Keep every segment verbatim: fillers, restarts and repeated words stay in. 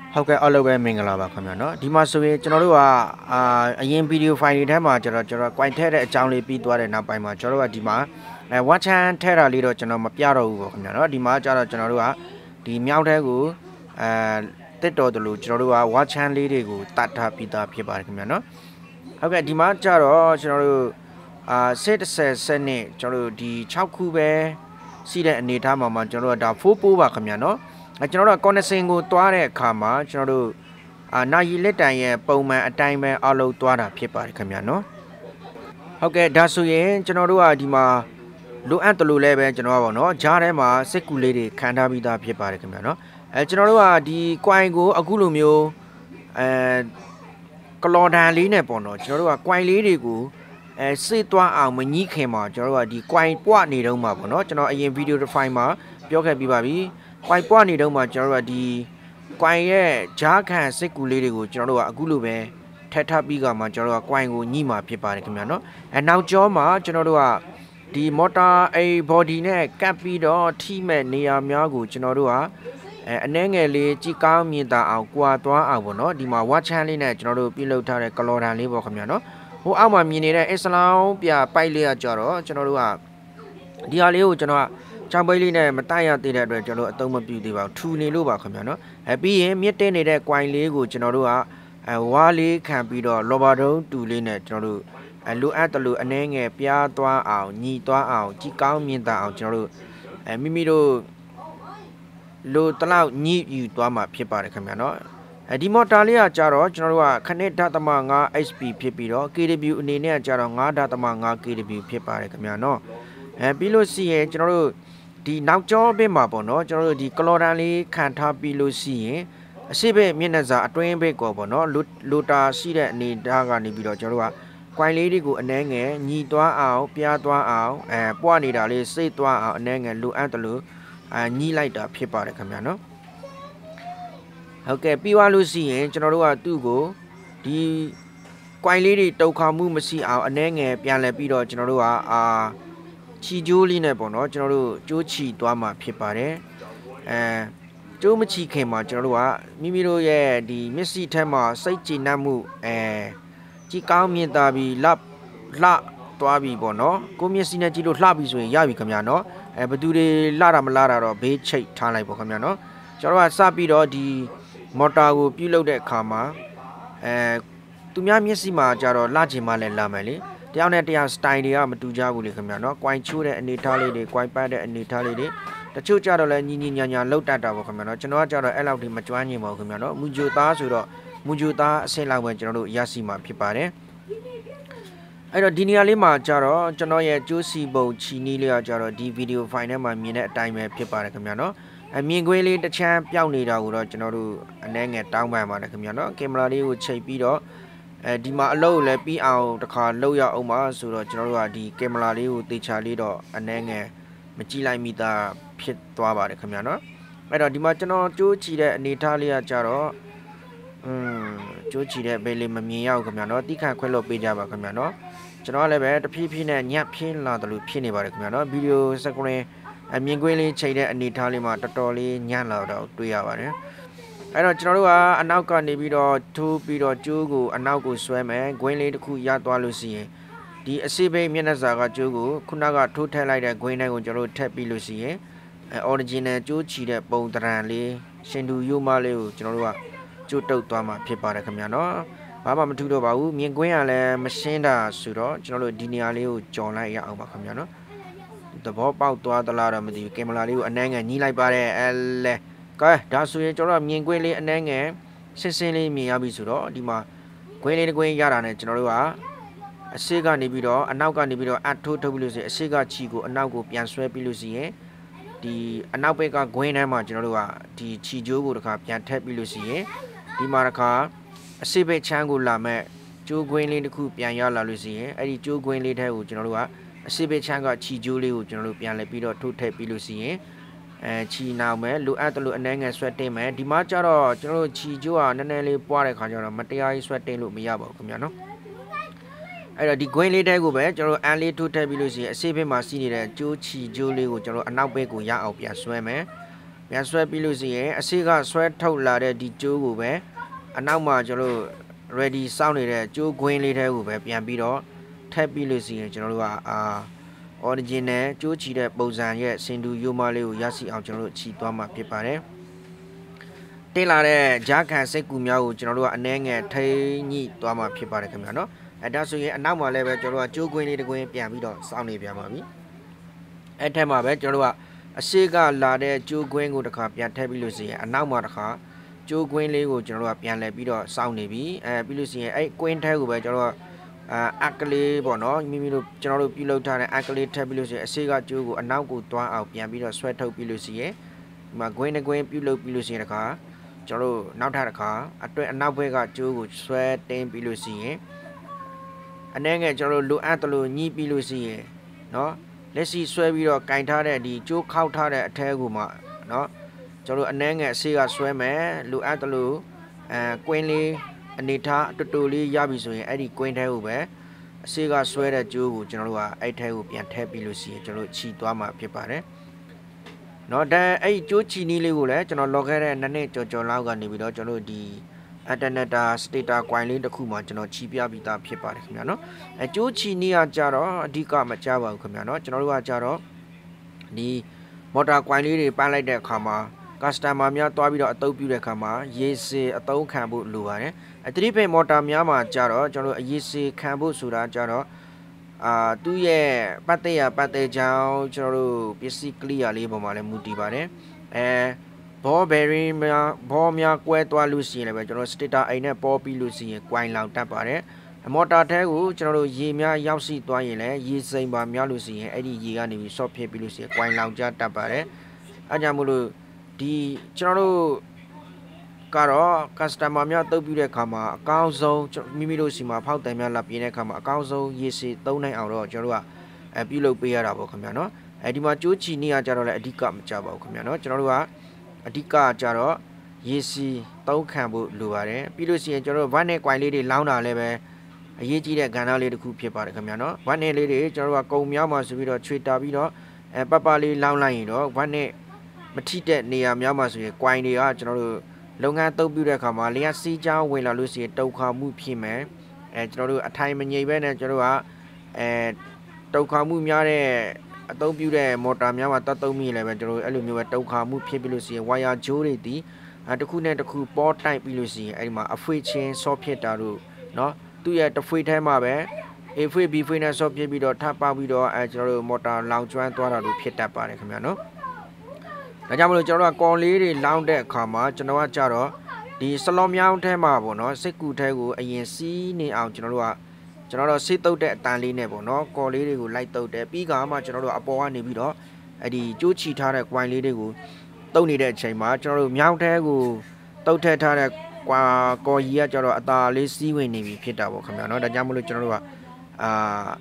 ဟုတ်ကဲ့အားလုံးပဲမင်္ဂလာပါခင်ဗျာနော်ဒီမှာဆိုရင်ကျွန်တော်တို့ကအာအရင်ဗီဒီယိုဖိုင်တွေထဲမှာကျွန်တော်ကျွန်တော် quite ထဲတဲ့အကြောင်းလေးပြီးသွားတဲ့နောက်ပိုင်းမှာကျွန်တော်တို့ကဒီမှာအဲ watch hand ထဲတာလေးတော့ကျွန်တော်မပြတော့ဘူးပေါ့ခင်ဗျာနော်ဒီမှာကျတော့ကျွန်တော်တို့ကဒီမြောက်ထဲကိုအဲတက်တော်တယ်လို့ကျွန်တော်တို့က watch hand လေးတွေကိုတတ်ထားပြီးသားဖြစ်ပါတယ်ခင်ဗျာနော်ဟုတ်ကဲ့ဒီမှာကျတော့ကျွန်တော်တို့အာစစ်တစ်ဆယ်စနစ်ကျွန်တော်တို့ဒီ၆ခုပဲစီးတဲ့အနေထားမှာမှာကျွန်တော်တို့ကဒါfourပိုးပါခင်ဗျာနော်ကျွန်တော်တို့ကော်နစင်ကိုတွားတဲ့အခါမှာကျွန်တော်တို့အာနာယီလက်တန်ရဲ့ပုံမှန်အတိုင်းပဲအလုပ်တွားတာဖြစ်ပါတယ်ခင်ဗျာနော်ဟုတ်ကဲ့ဒါဆိုရင်ကျွန်တော်တို့ကဒီမှာလိုအပ်တယ်လို့လည်းပဲကျွန်တော်ကပေါ့နော်ဂျားထဲမှာစစ်ကူလေးတွေခံထားပြီးသားဖြစ်ပါတယ်ခင်ဗျာနော်အဲကျွန်တော်တို့ကဒီ coin ကိုအခုလိုမျိုးအဲကလော်ဒန်လေးနဲ့ပေါ့နော်ကျွန်တော်တို့က coin လေးတွေကိုအဲစစ်သွားအောင်မငီးခင်မှာကျွန်တော်တို့ကဒီ coin ပွားနေတော့မှာပေါ့နော်ကျွန်တော်အရင် video file မှာပြောခဲ့ပြီးပါပြီကွိုင်ပွားနေတော့မှကျွန်တော်တို့ကဒီကွိုင်ရဲ့ဂျားခံစစ်ကူလေးတွေကိုကျွန်တော်တို့ကအခုလိုပဲထပ်ထပ်ပြီးကမှကျွန်တော်တို့ကကွိုင်ကိုညှိမှာဖြစ်ပါတယ်ခင်ဗျာနော်အဲနောက်ကျောမှာကျွန်တော်တို့ကဒီမော်တာအေး body နဲ့ကပ်ပြီးတော့ထိမဲ့နေရာများကိုကျွန်တော်တို့ကအဲအနှဲငယ်လေးကြည်ကောင်းမြင်သာအောင်ကွာသွားအောင်ပေါ့နော်ဒီမှာ watch hand လေးနဲ့ကျွန်တော်တို့ပြုလုပ်ထားတဲ့ကလော်ဒန်လေးပေါ့ခင်ဗျာနော်ဟိုအောက်မှာမြင်နေတဲ့အစ္စလာမ်ပြပိုက်လေးကကြတော့ကျွန်တော်တို့ကဒီဟာလေးကိုကျွန်တော်ကချောင်းပိတ်လေးနဲ့မတိုက်ရသေးတဲ့အတွက်ကျွန်တော်အသုံးမပြုသေးပါဘူးထူနေလို့ပါခင်ဗျာနော်အဲပြီးရင်မြစ်တင်းနေတဲ့ coin လေးကိုကျွန်တော်တို့ကအဲဝါးလေးခံပြီးတော့လော်ဘာတုံးတူလေးနဲ့ကျွန်တော်တို့အဲလိုအပ်တယ်လို့အနှဲငယ်ပြားသွားအောင်ညီသွားအောင်ကြည်ကောင်းမြင်သာအောင်ကျွန်တော်တို့အဲမိမိတို့လိုတလောက်ညှိယူသွားမှာဖြစ်ပါတယ်ခင်ဗျာနော်အဲဒီမော်တာလေးကကြတော့ကျွန်တော်တို့ကခနစ်ဓာတ်သမfive เอช พี ဖြစ်ပြီးတော့ ကေ ဒဘလျူ အနေနဲ့ကြတော့five ဓာတ်သမfive ကေ ဒဘလျူ ဖြစ်ပါတယ်ခင်ဗျာနော်အဲပြီးလို့ရှိရင်ကျွန်တော်တို့ဒီနောက်ကျောဘက်မှာပေါ့နော်ကျွန်တော်တို့ဒီကလော်ဒန်လေးခံထားပြီးလို့ရှိရင်အရှိဘက်မျက်နှာစာအတွင်းဘက်ကောပေါ့နော်လိုတာရှိတဲ့အနေထားကနေပြီးတော့ကျွန်တော်တို့ကကွိုင်လေးတွေကိုအနှဲငယ်ညီသွားအောင်ပြားသွားအောင်အဲပွားနေတာလေးစိတ်သွားအောင်အနှဲငယ်လိုအပ်တယ်လို့အာညီလိုက်တာဖြစ်ပါတယ်ခင်ဗျာနော်ဟုတ်ကဲ့ပြီးသွားလို့ရှိရင်ကျွန်တော်တို့ကသူ့ကိုဒီကွိုင်လေးတွေတုတ်ခါမှုမရှိအောင်အနှဲငယ်ပြန်လဲပြီးတော့ကျွန်တော်တို့ကအာချီကျိုးလေးနဲ့ပေါ့နော်ကျွန်တော်တို့ကျိုးချီသွားမှာဖြစ်ပါတယ်အဲကျိုးမချီခင်မှာကျွန်တော်တို့ကမိမိတို့ရဲ့ဒီမျက်စိထက်မှာစိတ်ကြည်နပ်မှုအဲကြည်ကောင်းမြင်သာပြီးလှလှသွားပြီပေါ့နော်ကိုမျက်စိနဲ့ကြည့်လို့လှပြီဆိုရင်ရပြီခင်ဗျာနော်အဲဘသူတွေလှတာမလှတာတော့ဘေးချိတ်ထားလိုက်ပေါ့ခင်ဗျာနော်ကျွန်တော်ကစပြီးတော့ဒီမော်တာကိုပြုတ်လုတဲ့အခါမှာအဲသူများမျက်စိမှာကြတော့လှချင်မှလည်းလှမယ်လေတယောက်နဲ့တယောက် style တွေကမတူကြဘူးလေခင်ဗျာနော် coin ချိုးတဲ့အနေထားလေးတွေ coin ပတ်တဲ့အနေထားလေးတွေတချို့ကြတော့လည်းညီညီညာညာလောက်တတ်တာပေါ့ခင်ဗျာနော်ကျွန်တော်ကကြတော့အဲ့လောက်ထိမကျွမ်းကျင်ပါဘူးခင်ဗျာနော်မူဂျိုသားဆိုတော့မူဂျိုသားအဆင့်လောက်ပဲကျွန်တော်တို့ရရှိမှာဖြစ်ပါတယ်အဲ့တော့ဒီနေရာလေးမှာကြတော့ကျွန်တော်ရဲ့ကျိုးစီပုံချီနီးလေးကကြတော့ဒီ video file ထဲမှာမြင်တဲ့အတိုင်းပဲဖြစ်ပါတယ်ခင်ဗျာနော်အမြင်ကွင်းလေးတစ်ချမ်းပြောင်းနေတာကိုတော့ကျွန်တော်တို့အနှဲငယ်တောင်းပန်ပါတယ်ခင်ဗျာနော်ကင်မရာလေးကိုချိန်ပြီးတော့အဲဒီမှာအလုပ်လည်းပြီးအောင်တစ်ခါလုပ်ရအောင်ပါဆိုတော့ကျွန်တော်တို့ကဒီကင်မရာလေးကိုတေချာလေးတော့အနှဲငယ်မကြည့်လိုက်မိတာဖြစ်သွားပါတယ်ခင်ဗျာနော်အဲ့တော့ဒီမှာကျွန်တော်ကြိုးချီတဲ့အနေထားလေးကကြတော့อืมကြိုးချီတဲ့ဘယ်လေးမမြင်ရဘူးခင်ဗျာနော်တိခတ်ခွဲလို့ပေးကြပါခင်ဗျာနော်ကျွန်တော်လည်းပဲတဖြည်းဖြည်းနဲ့ညက်ဖြင်းလာတယ်လို့ဖြစ်နေပါတယ်ခင်ဗျာနော်ဗီဒီယိုစကွင်းအမြင်ကွင်းလေးချိန်တဲ့အနေထားလေးမှာတော်တော်လေးညံ့လာတော့တွေ့ရပါတယ်အဲ့တော့ကျွန်တော်တို့ကအနောက်ကနေပြီးတော့ထိုးပြီးတော့ကျိုးကိုအနောက်ကိုဆွဲမယ်ဂွင်းလေးတစ်ခုရသွားလို့ရှိရင်ဒီအစိဘိတ်မျက်နှာစာကကျိုးကိုခုနကထိုးထည့်လိုက်တဲ့ဂွင်းတိုင်းကိုကျွန်တော်တို့ထည့်ပြီးလို့ရှိရင်အဲ original ကျိုးချီတဲ့ပုံတရံလေးရှင်တူရိုးမလေးကိုကျွန်တော်တို့ကကျိုးတုပ်သွားမှာဖြစ်ပါတယ်ခင်ဗျာနော်ဘာမှမထူတော့ပါဘူးမြင်ကွင်းကလည်းမရှင်းတာဆိုတော့ကျွန်တော်တို့ဒီနေရာလေးကိုကြော်လိုက်ရအောင်ပါခင်ဗျာနော်သဘောပေါက်သွားသလားတော့မသိဘူးကင်မရာလေးကိုအနှဲငယ်ညှိလိုက်ပါတယ်အဲလဲကဲဒါဆိုရင်ကျွန်တော်မြင်ကွင်းလေးအနှဲငယ်ရှင်းရှင်းလေးမြင်ရပြီဆိုတော့ဒီမှာကွင်းလေးတစ်ကွင်းရတာနဲ့ကျွန်တော်တို့ကအရှိကနေပြီးတော့အနောက်ကနေပြီးတော့အထိုးထုတ်ပြီးလို့ဆိုရင်အရှိကချီကိုအနောက်ကိုပြန်ဆွဲပြီးလို့ရှိရင်ဒီအနောက်ဘက်ကကွင်းထဲမှာကျွန်တော်တို့ကဒီချီကျိုးကိုတစ်ခါပြန်ထည့်ပြီးလို့ရှိရင်ဒီမှာတစ်ခါအရှိဘက်ချမ်းကိုလာမဲ့ကျိုးကွင်းလေးတစ်ခုပြန်ရလာလို့ရှိရင်အဲ့ဒီကျိုးကွင်းလေးထဲကိုကျွန်တော်တို့ကအရှိဘက်ချမ်းကချီကျိုးလေးကိုကျွန်တော်တို့ပြန်လဲပြီးတော့ထိုးထည့်ပြီးလို့ရှိရင်အဲချီနောင်မယ်လိုအပ်တယ်လို့အနှဲငယ်ဆွဲတင်မယ်ဒီမှာကျတော့ကျွန်တော်တို့ချီကျိုးကနည်းနည်းလေးပွားတဲ့ခါကျတော့မတရားကြီးဆွဲတင်လို့မရပါဘူးခင်ဗျာနော်အဲ့တော့ဒီဂွင်းလေးတဲကိုပဲကျွန်တော်တို့အန်လေးထိုးထည့်ပြီးလို့ရှိရင်အစိဘက်မှာစီးနေတဲ့ကျိုးချီကျိုးလေးကိုကျွန်တော်တို့အနောက်ဘက်ကိုရအောင်ပြန်ဆွဲမယ်ပြန်ဆွဲပြီးလို့ရှိရင်အစီကဆွဲထုတ်လာတဲ့ဒီကျိုးကိုပဲအနောက်မှာကျွန်တော်တို့ ready စောင့်နေတဲ့ကျိုးခွင်းလေးတွေကိုပဲပြန်ပြီးတော့ထပ်ပြီးလို့ရှိရင်ကျွန်တော်တို့ကအာ origin နဲ့ကျိုးချီတဲ့ပုံစံရဲ့စင်တူရိုးမလေးကိုရရှိအောင်ကျွန်တော်တို့ချီသွားမှာဖြစ်ပါတယ်တင်လာတဲ့ဂျာခံစိတ်ကူများကိုကျွန်တော်တို့ကအနှဲငယ်ထိန်းညှိသွားမှာဖြစ်ပါတယ်ခင်ဗျာနော်အဲဒါဆိုရင်အနောက်မှာလည်းပဲကျွန်တော်တို့ကကျိုးခွင်းလေးတစ်ခွင်းပြန်ပြီးတော့စောင့်နေပြန်ပါပြီအဲ့ထက်မှာပဲကျွန်တော်တို့ကအရှိကလာတဲ့ကျိုးခွင်းကိုတစ်ခါပြန်ထည့်ပြီးလို့ရှိရင်အနောက်မှာတစ်ခါကျိုးခွင်းလေးကိုကျွန်တော်တို့ကပြန်လဲပြီးတော့စောင့်နေပြီအဲပြီးလို့ရှိရင်အဲ့ကွင်းထဲကိုပဲကျွန်တော်တို့အာအကလေးပေါ့နော်မိမိတို့ကျွန်တော်တို့ပြုလုပ်ထားတဲ့အကလေးထည့်ပြီးလို့ရှိရင်အရှိကကျိုးကိုအနောက်ကိုတွန်းအောင်ပြန်ပြီးတော့ဆွဲထုတ်ပြီးလို့ရှိရင်ဒီမှာခွင်းတစ်ခွင်းပြုလုပ်ပြီးလို့ရှိရင်တစ်ခါကျွန်တော်တို့နောက်ထပ်တစ်ခါအတွဲအနောက်ဘက်ကကျိုးကိုဆွဲတင်းပြီးလို့ရှိရင်အနေငယ်ကျွန်တော်တို့လိုအပ်တယ်လို့ညှိပြီးလို့ရှိရင်နော်လက်ရှိဆွဲပြီးတော့ကင်ထားတဲ့ဒီကျိုးခောက်ထားတဲ့အထဲကိုမှနော်ကျွန်တော်တို့အနေငယ်အစီကဆွဲမယ်လိုအပ်တယ်လို့အဲကွင်းလေးအနေထားတူတူလေးရပြီဆိုရင်အဲ့ဒီကွင်းထဲကိုပဲအစီကဆွဲတဲ့ကျိုးကိုကျွန်တော်တို့ကအဲ့ထဲကိုပြန်ထည့်ပြီးလို့ရှိရင်ကျွန်တော်တို့ခြီသွားမှာဖြစ်ပါတယ်နော်ဒါအဲ့ဒီကျိုးချီနီးလေးကိုလည်းကျွန်တော်လော်ခဲ့တဲ့နှစ်နှစ်ကြော်ကြော်လောက်ကနေပြီးတော့ကျွန်တော်တို့ဒီ alternator stator coin လေးတစ်ခုမှကျွန်တော်ခြီပြပြီးသားဖြစ်ပါတယ်ခင်ဗျာနော်အဲကျိုးချီနီးကကြတော့အဓိကမကြပါဘူးခင်ဗျာနော်ကျွန်တော်တို့ကကြတော့ဒီ motor coin လေးတွေပန်းလိုက်တဲ့အခါမှာ customer များတွားပြီးတော့အသုံးပြုတဲ့အခါမှာရေစေအသုံးခံဖို့လိုပါတယ်အသတိပိတ် motor များမှာကြတော့ကျွန်တော်တို့အရေစေခံဖို့ဆိုတာကြတော့အာသူ့ရဲ့ပတ်သက်ရပတ်သက်ကြောင်းကျွန်တော်တို့ပစ္စည်း clear လေးပုံမှာလည်းမူတည်ပါတယ်အဲဘောဘယ်ရီများဘောများကွဲသွားလို့ရှိရင်လည်းပဲကျွန်တော် stator အိမ်နဲ့ပေါ်ပြီးလို့ရှိရင် coin လောင်တတ်ပါတယ်မော်တာထဲကိုကျွန်တော်တို့ရေများရောက်ရှိသွားရင်လည်းရေစိမ်ပါများလို့ရှိရင်အဲ့ဒီရေကနေပြီး soft ဖြစ်ပြီးလို့ရှိရင် coin လောင်ကျတတ်ပါတယ်အဲကြောင့်မို့လို့ဒီကျွန်တော်တို့ကတော့ customer များတုပ်ပြတဲ့အခါမှာအကောင်းဆုံးမိမိတို့စီမှာဖောက်တယ်များလာပြင်းတဲ့အခါမှာအကောင်းဆုံးရေစီသုံးနိုင်အောင်တော့ကျွန်တော်တို့ကအပြုလုပ်ပေးရတာပေါ့ခင်ဗျာနော်အဲဒီမှာကျိုးချီနေရကြတော့လည်းအဓိကမကြပါဘူးခင်ဗျာနော်ကျွန်တော်တို့ကအဓိကကြတော့ရေစီသုံးခံဖို့လိုပါတယ်ပြီးလို့ရှိရင်ကျွန်တော်တို့ဗတ်နဲ့ coin လေးတွေလောင်းတာလည်းပဲအရေးကြီးတဲ့ကဏ္ဍလေးတစ်ခုဖြစ်ပါတယ်ခင်ဗျာနော်ဗတ်နဲ့လေးတွေကျွန်တော်တို့ကကုံမြောက်မှာဆိုပြီးတော့ချွေတာပြီးတော့အဲပပလေးလောင်းလိုက်ရင်တော့ဗတ်နဲ့မထိတဲ့နေရာများမှာဆိုရင် coin တွေကကျွန်တော်တို့လုပ်ငန်းတုပ်ပြတဲ့အခါမှာလျှက်စီးချောင်းဝင်လာလို့ရှိရင်တုတ်ခါမှုဖြစ်မယ်အဲကျွန်တော်တို့အထိုင်မငြိမ်ပဲနဲ့ကျွန်တော်တို့ကအဲတုတ်ခါမှုများတဲ့အသုံးပြုတဲ့မော်တာများမှာတတ်သုံးမိလည်းပဲကျွန်တော်တို့အဲ့လိုမျိုးပဲတုတ်ခါမှုဖြစ်ပြီးလို့ရှိရင်ဝါယာဂျိုးတွေဒီအဲတစ်ခုနဲ့တစ်ခုပေါ်တိုက်ပြီးလို့ရှိရင်အဲ့ဒီမှာအဖွေးချင်းဆော့ဖြစ်တာတို့เนาะသူ့ရဲ့တစ်ဖွေးထဲမှာပဲ A ဖွေး B ဖွေးနဲ့ဆော့ဖြစ်ပြီးတော့ထပ်ပေါက်ပြီးတော့အဲကျွန်တော်တို့မော်တာလောင်ကျွမ်းသွားတာတို့ဖြစ်တတ်ပါတယ်ခင်ဗျာနော်ဒါကြောင့်မလို့ကျွန်တော်တို့ကကော်လေးတွေလောင်းတဲ့အခါမှာကျွန်တော်ကကြတော့ဒီစလော်မြောင်းထဲမှာပေါ့နော်စိတ်ကူထဲကိုအရင်စီးနေအောင်ကျွန်တော်တို့ကကျွန်တော်တို့ဆေးတုပ်တဲ့အတန်လေးနဲ့ပေါ့နော်ကော်လေးတွေကိုလိုက်တုပ်တယ်ပြီးကမှကျွန်တော်တို့အပေါ်ကနေပြီးတော့အဲ့ဒီကျိုးချီထားတဲ့ coin လေးတွေကိုတုပ်နေတဲ့အချိန်မှာကျွန်တော်တို့မြောင်းထဲကိုတုပ်ထည့်ထားတဲ့ကွာကော်ကြီးကကျတော့အသာလေးစီးဝင်နေပြီဖြစ်တာပေါ့ခင်ဗျာနော်ဒါကြောင့်မလို့ကျွန်တော်တို့ကအာ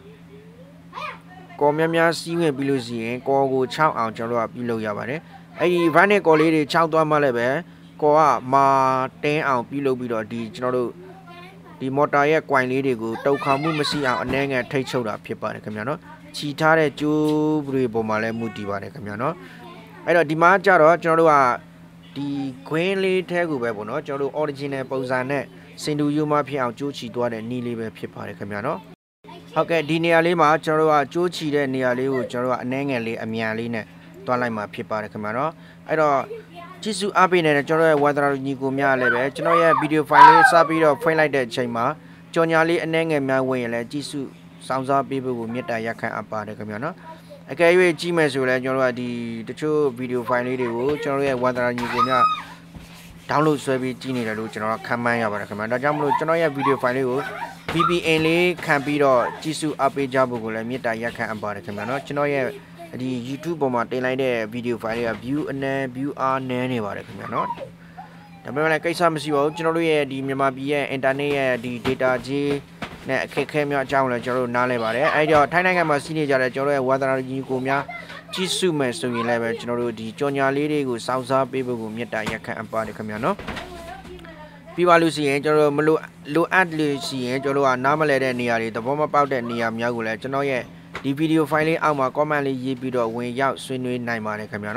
ကော်များများစီးဝင်ပြီးလို့ရှိရင်ကော်ကိုချောက်အောင်ကျွန်တော်တို့ကပြုလုပ်ရပါတယ်အဲ့ဒီဗန်နဲ့ကော်လေးတွေခြောက်သွားမှလည်းပဲကော်ကမာတင်းအောင်ပြုလုပ်ပြီးတော့ဒီကျွန်တော်တို့ဒီမော်တာရဲ့ coin လေးတွေကိုတုတ်ခါမှုမရှိအောင်အနှဲငယ်ထိတ်ချုပ်တာဖြစ်ပါတယ်ခင်ဗျာနော်ခြီထားတဲ့ကျိုးတွေပုံမှာလည်းမူတည်ပါတယ်ခင်ဗျာနော်အဲ့တော့ဒီမှာကြတော့ကျွန်တော်တို့ကဒီ green လေးထဲကိုပဲပေါ့နော်ကျွန်တော်တို့ original ပုံစံနဲ့စင်တူယူမဖြစ်အောင်ကျိုးချီသွားတဲ့နီးလေးပဲဖြစ်ပါတယ်ခင်ဗျာနော်ဟုတ်ကဲ့ဒီနေရာလေးမှာကျွန်တော်တို့ကကျိုးချီတဲ့နေရာလေးကိုကျွန်တော်တို့ကအနှဲငယ်လေးအမြန်လေးနဲ့တွားလိုက်မှာဖြစ်ပါတယ်ခင်ဗျာနော်အဲ့တော့ကြည့်စုအားပေးနေတဲ့ကျွန်တော်ရဲ့ဝါသနာညီကိုများလည်းပဲကျွန်တော်ရဲ့ဗီဒီယိုဖိုင်လေးစပြီးတော့ဖွင့်လိုက်တဲ့အချိန်မှာကြော်ညာလေးအနှဲငယ်များဝင်ရင်လည်းကြည့်စုစောင့်စားပေးဖို့မေတ္တာရက်ခံအပ်ပါတယ်ခင်ဗျာနော်အကယ်၍ကြည့်မယ်ဆိုလည်းကျွန်တော်တို့ကဒီတချို့ဗီဒီယိုဖိုင်လေးတွေကိုကျွန်တော်ရဲ့ဝါသနာညီကိုများ download ဆွဲပြီးကြည့်နေတယ်လို့ကျွန်တော်ကခံမှန်းရပါတယ်ခင်ဗျာဒါကြောင့်မလို့ကျွန်တော်ရဲ့ဗီဒီယိုဖိုင်လေးကို V P N လေးခံပြီးတော့ကြည့်စုအားပေးကြဖို့ကိုလည်းမေတ္တာရက်ခံအပ်ပါတယ်ခင်ဗျာနော်ကျွန်တော်ရဲ့ဒီ YouTube ပေါ်မှာတင်လိုက်တဲ့ video file တွေက view အနည်း view အားနည်းနေပါတယ်ခင်ဗျာနော်ဒါပေမဲ့လည်းကိစ္စမရှိပါဘူးကျွန်တော်တို့ရဲ့ဒီမြန်မာပြည်ရဲ့ internet ရဲ့ဒီ data ကြီးနဲ့အခက်အခဲများအကြောင်းလည်းကျွန်တော်တို့နားလည်ပါတယ်အဲဒီတော့ထိုင်းနိုင်ငံမှာစီးနေကြတဲ့ကျွန်တော်တို့ရဲ့ဝါသနာကြီးကိုများကြည့်စုမယ်ဆိုရင်လည်းပဲကျွန်တော်တို့ဒီကြော်ညာလေးတွေကိုစောင့်စားပေးဖို့ကိုမေတ္တာရက်ခံအပ်ပါတယ်ခင်ဗျာနော်ပြီးပါလို့ရှိရင်ကျွန်တော်တို့မလို့လိုအပ်လို့ရှိရင်ကျွန်တော်တို့ကနားမလဲတဲ့နေရာတွေသဘောမပေါက်တဲ့နေရာများကိုလည်းကျွန်တော်ရဲ့ဒီဗီဒီယိုဖိုင်လေးအောက်မှာ comment လေးရေးပြီးတော့ဝင်ရောက်ဆွေးနွေးနိုင်ပါတယ်ခင်ဗျာနော်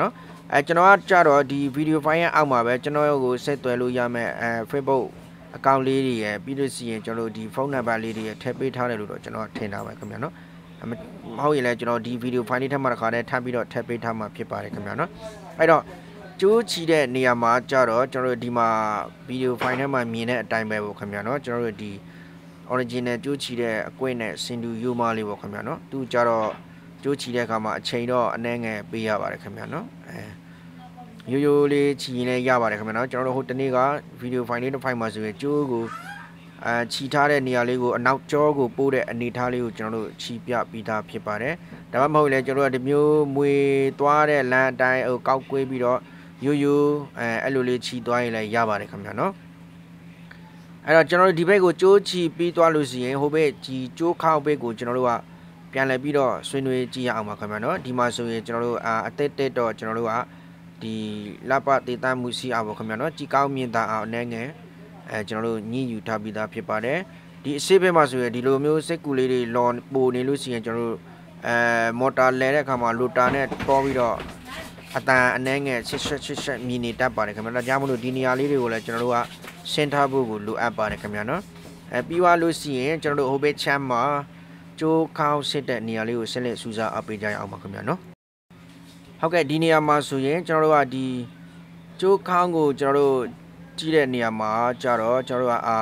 အဲကျွန်တော်ကကြတော့ဒီဗီဒီယိုဖိုင်ရဲ့အောက်မှာပဲကျွန်တော်ကိုဆက်သွယ်လို့ရမယ်အဲ Facebook အကောင့်လေးတွေရယ်ပြီးလို့ရှိရင်ကျွန်တော်တို့ဒီဖုန်းနံပါတ်လေးတွေရယ်ထည့်ပေးထားတယ်လို့တော့ကျွန်တော်ထင်တာပဲခင်ဗျာနော်မဟုတ်ရင်လည်းကျွန်တော်ဒီဗီဒီယိုဖိုင်လေးထပ်မှတစ်ခါတည်းထပ်ပြီးတော့ထည့်ပေးထားမှာဖြစ်ပါတယ်ခင်ဗျာနော်အဲ့တော့ကျိုးချီတဲ့နေရာမှာကြတော့ကျွန်တော်တို့ဒီမှာဗီဒီယိုဖိုင်ထဲမှာမြင်တဲ့အတိုင်းပဲပေါ့ခင်ဗျာနော်ကျွန်တော်တို့ဒီ original ကျိုးချီတဲ့အကွင်းနဲ့စင်တူယူမာလေးပေါ့ခင်ဗျာနော်သူကြတော့ကျိုးချီတဲ့အခါမှာအချိန်တော့အနည်းငယ်ပေးရပါတယ်ခင်ဗျာနော်အဲရိုးရိုးလေးချီရင်လည်းရပါတယ်ခင်ဗျာနော်ကျွန်တော်တို့ဟိုတနေ့ကဗီဒီယိုဖိုင်လေးတစ်ဖိုင်မှာဆိုရင်ကျိုးကိုအဲချီထားတဲ့နေရာလေးကိုအနောက်ကျောကိုပို့တဲ့အနေထားလေးကိုကျွန်တော်တို့ချီပြပြီးသားဖြစ်ပါတယ်ဒါမှမဟုတ်လည်းကျွန်တော်တို့ဒီမျိုးမွေသွားတဲ့လမ်းအတိုင်းဟိုကောက်ကွေးပြီးတော့ရိုးရိုးအဲအဲ့လိုလေးချီသွားရင်လည်းရပါတယ်ခင်ဗျာနော်အဲ့တော့ကျွန်တော်တို့ဒီဘက်ကိုကြိုးချီပြီးသွားလို့ရှိရင်ဟိုဘက်ဒီကြိုးခေါက်ဘက်ကိုကျွန်တော်တို့ကပြန်လည်ပြီးတော့ဆွေးနွေးကြည့်ရအောင်ပါခင်ဗျာနော်ဒီမှာဆိုရင်ကျွန်တော်တို့အာအသက်တက်တော့ကျွန်တော်တို့ကဒီလပတေတမှုစီအောင်ပါခင်ဗျာနော်ကြည်ကောင်းမြင်သာအောင်အနေငယ်အဲကျွန်တော်တို့ညှိယူထားပြီးသားဖြစ်ပါတယ်ဒီအစိဘက်မှာဆိုရင်ဒီလိုမျိုးစိတ်ကူလေးတွေလော်ပိုနေလို့ရှိရင်ကျွန်တော်တို့အဲမော်တာလဲတဲ့အခါမှာလိုတာနဲ့တွားပြီးတော့အတန်အနေငယ်ချစ်ချစ်ချစ်မြင်နေတတ်ပါတယ်ခင်ဗျာဒါကြောင့်မလို့ဒီနေရာလေးတွေကိုလည်းကျွန်တော်တို့ကရှင်းထားဖို့ကိုလိုအပ်ပါတယ်ခင်ဗျာနော်အဲပြီးသွားလို့ရှိရင်ကျွန်တော်တို့ဟိုဘက်ချမ်းမှာကျိုးခေါင်းစစ်တဲ့နေရာလေးကိုဆက်လက်စူးစမ်းအပ်ပေးကြရအောင်ပါခင်ဗျာနော်ဟုတ်ကဲ့ဒီနေရာမှာဆိုရင်ကျွန်တော်တို့ကဒီကျိုးခေါင်းကိုကျွန်တော်တို့ကြည့်တဲ့နေရာမှာကြတော့ကျွန်တော်တို့ကအာ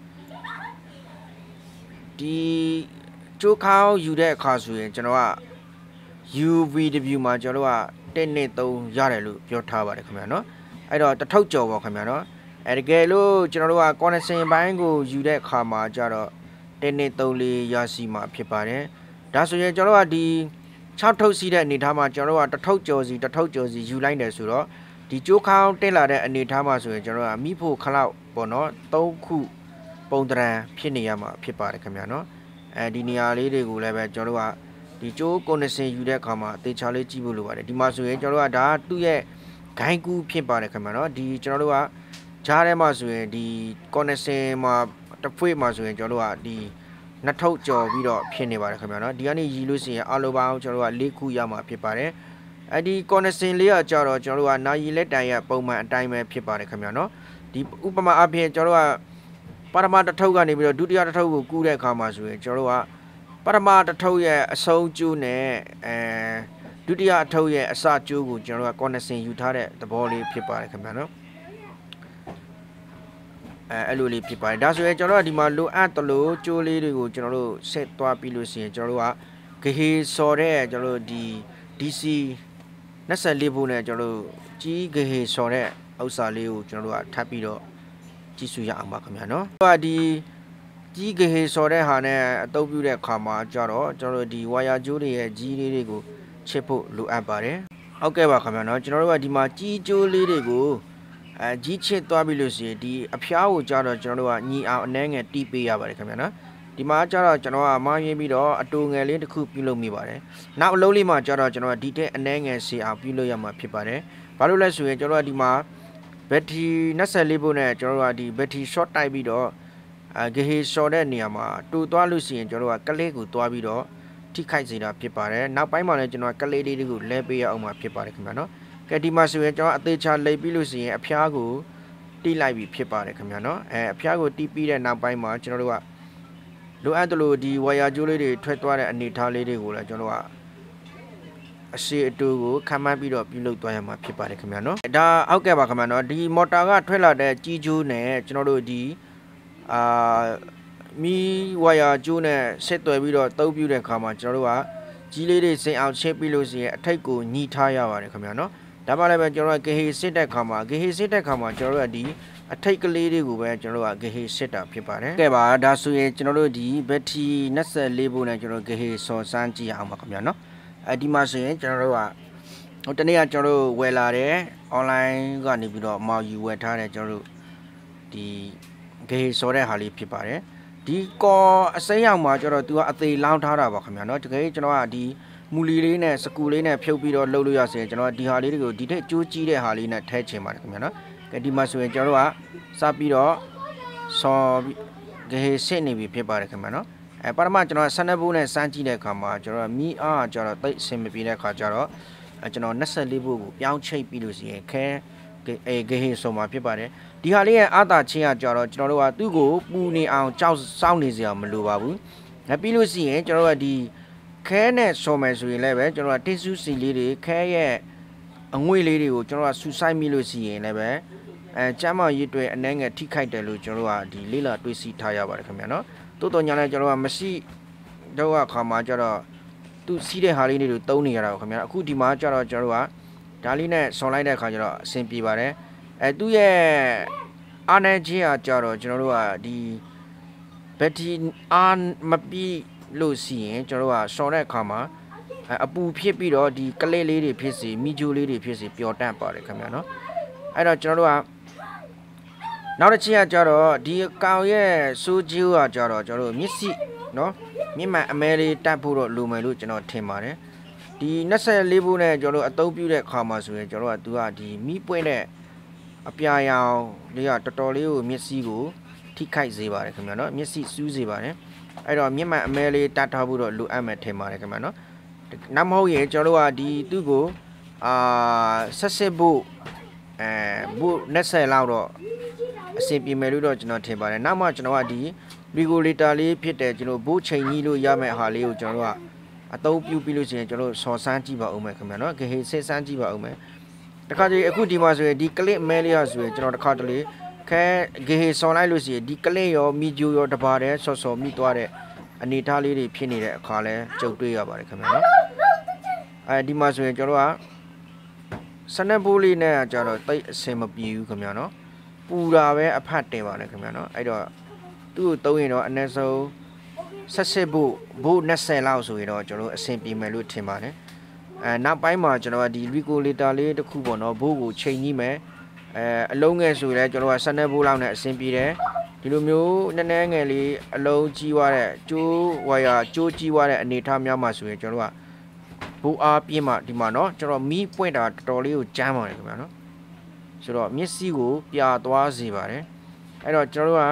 ဒီကျိုးခေါင်းယူတဲ့အခါဆိုရင်ကျွန်တော်က U V W မှာကျွန်တော်တို့ကတစ်နှစ်သုံးရတယ်လို့ပြောထားပါတယ်ခင်ဗျာနော်အဲ့တော့တစ်ထုပ်ကျော်ပါခင်ဗျာနော်အဲတကယ်လို့ကျွန်တော်တို့ကကော်နစင်ပိုင်းကိုယူတဲ့အခါမှာကြတော့တစ်နှစ်သုံးလေးရရှိမှာဖြစ်ပါတယ်ဒါဆိုရင်ကျွန်တော်တို့ကဒီ၆ထုပ်စီးတဲ့အနေထားမှာကျွန်တော်တို့ကတစ်ထုပ်ကျော်စီတစ်ထုပ်ကျော်စီယူလိုက်တယ်ဆိုတော့ဒီကျိုးခေါင်းတက်လာတဲ့အနေထားမှာဆိုရင်ကျွန်တော်တို့ကမိဖို့ခလောက်ပေါ့နော်သုံးခုပုံတရံဖြစ်နေရမှာဖြစ်ပါတယ်ခင်ဗျာနော်အဲဒီနေရာလေးတွေကိုလည်းပဲကျွန်တော်တို့ကဒီကျိုးကော်နစင်ယူတဲ့အခါမှာအသေးချာလေးကြည့်ဖို့လိုပါတယ်ဒီမှာဆိုရင်ကျွန်တော်တို့ကဒါသူ့ရဲ့ဂိုင်းကူးဖြစ်ပါတယ်ခင်ဗျာနော်ဒီကျွန်တော်တို့ကဂျားထဲမှာဆိုရင်ဒီကော်နစင်မှာတစ်ဖွေးမှာဆိုရင်ကျွန်တော်တို့ကဒီနှစ်ထုပ်ကျော်ပြီးတော့ဖြစ်နေပါတယ်ခင်ဗျာနော်ဒီကနေရီလို့ရှိရင်အလိုပေါင်းကျွန်တော်တို့ကလေးခုရမှာဖြစ်ပါတယ်အဲ့ဒီကော်နစင်လေးကကြတော့ကျွန်တော်တို့ကနာရီလက်တိုင်ရပုံမှန်အတိုင်းပဲဖြစ်ပါတယ်ခင်ဗျာနော်ဒီဥပမာအပြင်ကျွန်တော်တို့ကပထမတစ်ထုပ်ကနေပြီးတော့ဒုတိယတစ်ထုပ်ကိုကူးတဲ့အခါမှာဆိုရင်ကျွန်တော်တို့ကပထမတစ်ထုပ်ရဲ့အဆုံးကျိုးနဲ့အဲဒုတိယအထုပ်ရဲ့အစကျိုးကိုကျွန်တော်တို့ကကော်နစင်ယူထားတဲ့သဘောလေးဖြစ်ပါတယ်ခင်ဗျာနော်အဲအဲ့လိုလေးဖြစ်ပါတယ်ဒါဆိုရင်ကျွန်တော်တို့ကဒီမှာလိုအပ်တလို့ကျိုးလေးတွေကိုကျွန်တော်တို့ဆက်သွားပြီးလို့ရှိရင်ကျွန်တော်တို့ကဂဟေစော်တဲ့ကျွန်တော်တို့ဒီ D C ၂၄ဘုနဲ့ကျွန်တော်တို့ကြီးဂဟေစော်တဲ့ဥစ္စာလေးကိုကျွန်တော်တို့ကထပ်ပြီးတော့ကြည့်စုရအောင်ပါခင်ဗျာနော်ဟိုကဒီကြီးဂဟေစော်တဲ့ဟာနဲ့အသုံးပြုတဲ့အခါမှာကြတော့ကျွန်တော်တို့ဒီဝါယာကျိုးတွေရဲ့ကြီးလေးတွေကိုချစ်ဖို့လိုအပ်ပါတယ်ဟုတ်ကဲ့ပါခင်ဗျာနော်ကျွန်တော်တို့ကဒီမှာကြီးကျိုးလေးတွေကိုအဲကြီးချစ်သွားပြီလို့ရှိရင်ဒီအဖျားကိုကြတော့ကျွန်တော်တို့ကညီအောင်အနှဲငယ်တီးပေးရပါတယ်ခင်ဗျာနော်ဒီမှာကြတော့ကျွန်တော်ကမားရင်းပြီးတော့အတူငယ်လေးတစ်ခုပြုလုပ်မိပါတယ်နောက်အလုံးလေးမှာကြတော့ကျွန်တော်ကဒီတဲ့အနှဲငယ်စီအောင်ပြုလုပ်ရမှာဖြစ်ပါတယ်ဘာလို့လဲဆိုရင်ကျွန်တော်ကဒီမှာဘက်ထရီ၂၄ဘုနဲ့ကျွန်တော်တို့ကဒီဘက်ထရီ short တိုက်ပြီးတော့အဲဂဟေရှော်တဲ့နေရာမှာတူသွားလို့ရှိရင်ကျွန်တော်တို့ကကလေးကိုသွားပြီးတော့ထိခိုက်စေတာဖြစ်ပါတယ်နောက်ပိုင်းမှာလည်းကျွန်တော်ကကလေးလေးတွေကိုလဲပေးရအောင်မှာဖြစ်ပါတယ်ခင်ဗျာနော်ကဲဒီမှာဆိုရင်ကျွန်တော်အသေးချာလိပ်ပြီးလို့ရှိရင်အဖျားကိုတီးလိုက်ပြီးဖြစ်ပါတယ်ခင်ဗျာနော်အဲအဖျားကိုတီးပြီးတဲ့နောက်ပိုင်းမှာကျွန်တော်တို့ကလိုအပ်တယ်လို့ဒီဝါယာကျိုးလေးတွေထွက်သွားတဲ့အနေထားလေးတွေကိုလည်းကျွန်တော်ကအရှိအတူကိုခံမှန်းပြီးတော့ပြုလုပ်သွားရမှာဖြစ်ပါတယ်ခင်ဗျာနော်ဒါအောက်ကဲပါခင်ဗျာနော်ဒီမော်တာကထွက်လာတဲ့ကြီးကျိုးနဲ့ကျွန်တော်တို့ဒီအာမီဝါယာကျိုးနဲ့ဆက်သွယ်ပြီးတော့တုပ်ပြတဲ့ခါမှာကျွန်တော်တို့ကကြီးလေးတွေစင်အောင်ချက်ပြီးလို့ရှိရင်အထိတ်ကိုညီထားရပါတယ်ခင်ဗျာနော်ဒါမှလည်းပဲကျွန်တော်ကဂဟေစစ်တဲ့ခါမှာဂဟေစစ်တဲ့ခါမှာကျွန်တော်တို့ကဒီအထိတ်ကလေးတွေကိုပဲကျွန်တော်တို့ကဂဟေစစ်တာဖြစ်ပါတယ်ကဲပါဒါဆိုရင်ကျွန်တော်တို့ဒီဘက်ထရီ၂၄ဘုနဲ့ကျွန်တော်ဂဟေစော်စမ်းကြည့်အောင်ပါခင်ဗျာနော်အဲဒီမှာဆိုရင်ကျွန်တော်တို့ကဟိုတနေ့ကကျွန်တော်တို့ဝယ်လာတယ် online ကနေပြီးတော့မော်ယူဝယ်ထားတယ်ကျွန်တော်တို့ဒီဂဟေစော်တဲ့ဟာလေးဖြစ်ပါတယ်ဒီကောအစိမ်းရောင်မှာကျတော့သူကအသေးလောင်းထားတာပါခင်ဗျာနော်တကယ်ကျွန်တော်ကဒီမူလီလေးနဲ့စကူလေးနဲ့ဖြုတ်ပြီးတော့လှုပ်လို့ရစေကျွန်တော်ဒီဟာလေးတွေကိုဒီထက်ကျိုးကြီးတဲ့ဟာလေးနဲ့ထည့်ချင်ပါတယ်ခင်ဗျာနော်ကဲဒီမှာဆိုရင်ကျွန်တော်တို့ကစပြီးတော့စော်ဂဟေစစ်နေပြီဖြစ်ပါတယ်ခင်ဗျာနော်အဲပထမကျွန်တော်ဆန်နဘိုးနဲ့စမ်းကြည့်တဲ့အခါမှာကျွန်တော်ကမီးအားကျတော့တိတ်အဆင်မပြေတဲ့အခါကျတော့ကျွန်တော်twenty-fourကိုပြောင်းချိတ်ပြီးလို့ရှိရင်ခဲအဲဂဟေဆိုမှာဖြစ်ပါတယ်ဒီဟာလေးရဲ့အာသာချင်းကကြတော့ကျွန်တော်တို့ကသူ့ကိုပူနေအောင်ကြောက်စောင့်နေစရာမလိုပါဘူးငါပြီးလို့ရှိရင်ကျွန်တော်တို့ကဒီခဲနဲ့ဆော်မယ်ဆိုရင်လည်းပဲကျွန်တော်တို့ကတစ်ဆူစီလေးတွေခဲရဲ့အငွေ့လေးတွေကိုကျွန်တော်ကဆူဆိုင်မိလို့ရှိရင်လည်းပဲအဲကျမ်းမာရေးတွေအနှဲငယ်ထိခိုက်တယ်လို့ကျွန်တော်တို့ကဒီလေးလာတွေးစီထားရပါတယ်ခင်ဗျာနော်တိုးတော်ညာလည်းကျွန်တော်ကမရှိတော့အခါမှာကျတော့သူစီးတဲ့ဟာလေးတွေတုံးနေရတာခင်ဗျာအခုဒီမှာကျတော့ကျွန်တော်တို့ကဒါလေးနဲ့ဆော်လိုက်တဲ့အခါကျတော့အဆင်ပြေပါတယ်အဲသူ့ရဲ့အာနေကြီးကကြတော့ကျွန်တော်တို့ကဒီဘက်ထရီအာမပြီးလို့ရှိရင်ကျွန်တော်တို့ကဆော်တဲ့အခါမှာအပူဖြစ်ပြီးတော့ဒီကလေးလေးတွေဖြစ်စီမီဂျိုလေးတွေဖြစ်စီပျော်တတ်ပါတယ်ခင်ဗျာနော်အဲ့တော့ကျွန်တော်တို့ကနောက်တစ်ချက်ကကြတော့ဒီကောင်ရဲ့စိုးကျိုးကကြတော့ကျွန်တော်တို့မျက်စိနော်မြင့်မှန်အမဲလေးတက်ဖို့တော့လိုမယ်လို့ကျွန်တော်ထင်ပါတယ်ဒီtwenty-fourဘူးနဲ့ကျွန်တော်တို့အသုံးပြုတဲ့အခါမှာဆိုရင်ကျွန်တော်တို့ကသူကဒီမီးပွင့်တဲ့အပြာရောင်လေးကတော်တော်လေးကိုမျက်စိကိုထိခိုက်စေပါတယ်ခင်ဗျာနော်မျက်စိစူးစေပါတယ်အဲ့တော့မြင့်မှန်အမဲလေးတက်ထားဖို့တော့လိုအပ်မယ်ထင်ပါတယ်ခင်ဗျာနော်နောက်မဟုတ်ရင်ကျွန်တော်တို့ကဒီသူ့ကိုအာဆက်စစ်ဖို့အဲဘူးtwentyလောက်တော့အဆင်ပြေမယ်လို့တော့ကျွန်တော်ထင်ပါတယ်နောက်မှကျွန်တော်ကဒီ regulator လေးဖြစ်တဲ့ကျွန်တော်ဘိုးချိန်ကြီးလို့ရမယ့်ဟာလေးကိုကျွန်တော်တို့ကအသုံးပြုပြီးလို့ရှိရင်ကျွန်တော်တို့စော်စမ်းကြည့်ပါဦးမယ်ခင်ဗျာနော်ဂဟေစစ်စမ်းကြည့်ပါဦးမယ်တခါတည်းအခုဒီမှာဆိုရင်ဒီကလစ်မဲလေးရဆိုရင်ကျွန်တော်တခါတလေခဲဂဟေစော်လိုက်လို့ရှိရင်ဒီကလစ်ရောမီဂျိုရောတပါတဲ့စော်စော်မိသွားတဲ့အနေထားလေးတွေဖြစ်နေတဲ့အခါလဲကြုံတွေ့ရပါတယ်ခင်ဗျာနော်အဲဒီမှာဆိုရင်ကျွန်တော်ကစနက်ဘိုးလေးနဲ့ကြတော့တိတ်အဆင်မပြေဘူးခင်ဗျာနော်ပူတာပဲအဖတ်တင်ပါတယ်ခင်ဗျာနော်အဲ့တော့သူ့ကိုသုံးရင်တော့အနည်းဆုံးဆက်စစ်ဖို့ဘို့twentyလောက်ဆိုရင်တော့ကျွန်တော်အဆင်ပြေမယ်လို့ထင်ပါတယ်အဲနောက်ပိုင်းမှာကျွန်တော်ကဒီ regulator လေးတစ်ခုပေါ့နော်ဘို့ကိုချိန်ကြီးမယ်အဲအလုံးငယ်ဆိုရင်ကျွန်တော်ကစနက်ဘိုးလောက်နဲ့အဆင်ပြေတယ်ဒီလိုမျိုးနည်းနည်းငယ်လေးအလုံးကြီးသွားတဲ့ကျိုးဝါယာကျိုးကြီးသွားတဲ့အနေထားများမှာဆိုရင်ကျွန်တော်ကဘူအားပြင်းမှဒီမှာနော်ကျွန်တော်မီးပွင့်တာတော်တော်လေးကိုကြမ်းပါတယ်ခင်ဗျာနော်ဆိုတော့မျက်စိကိုပြာသွားစေပါတယ်အဲ့တော့ကျွန်တော်တို့က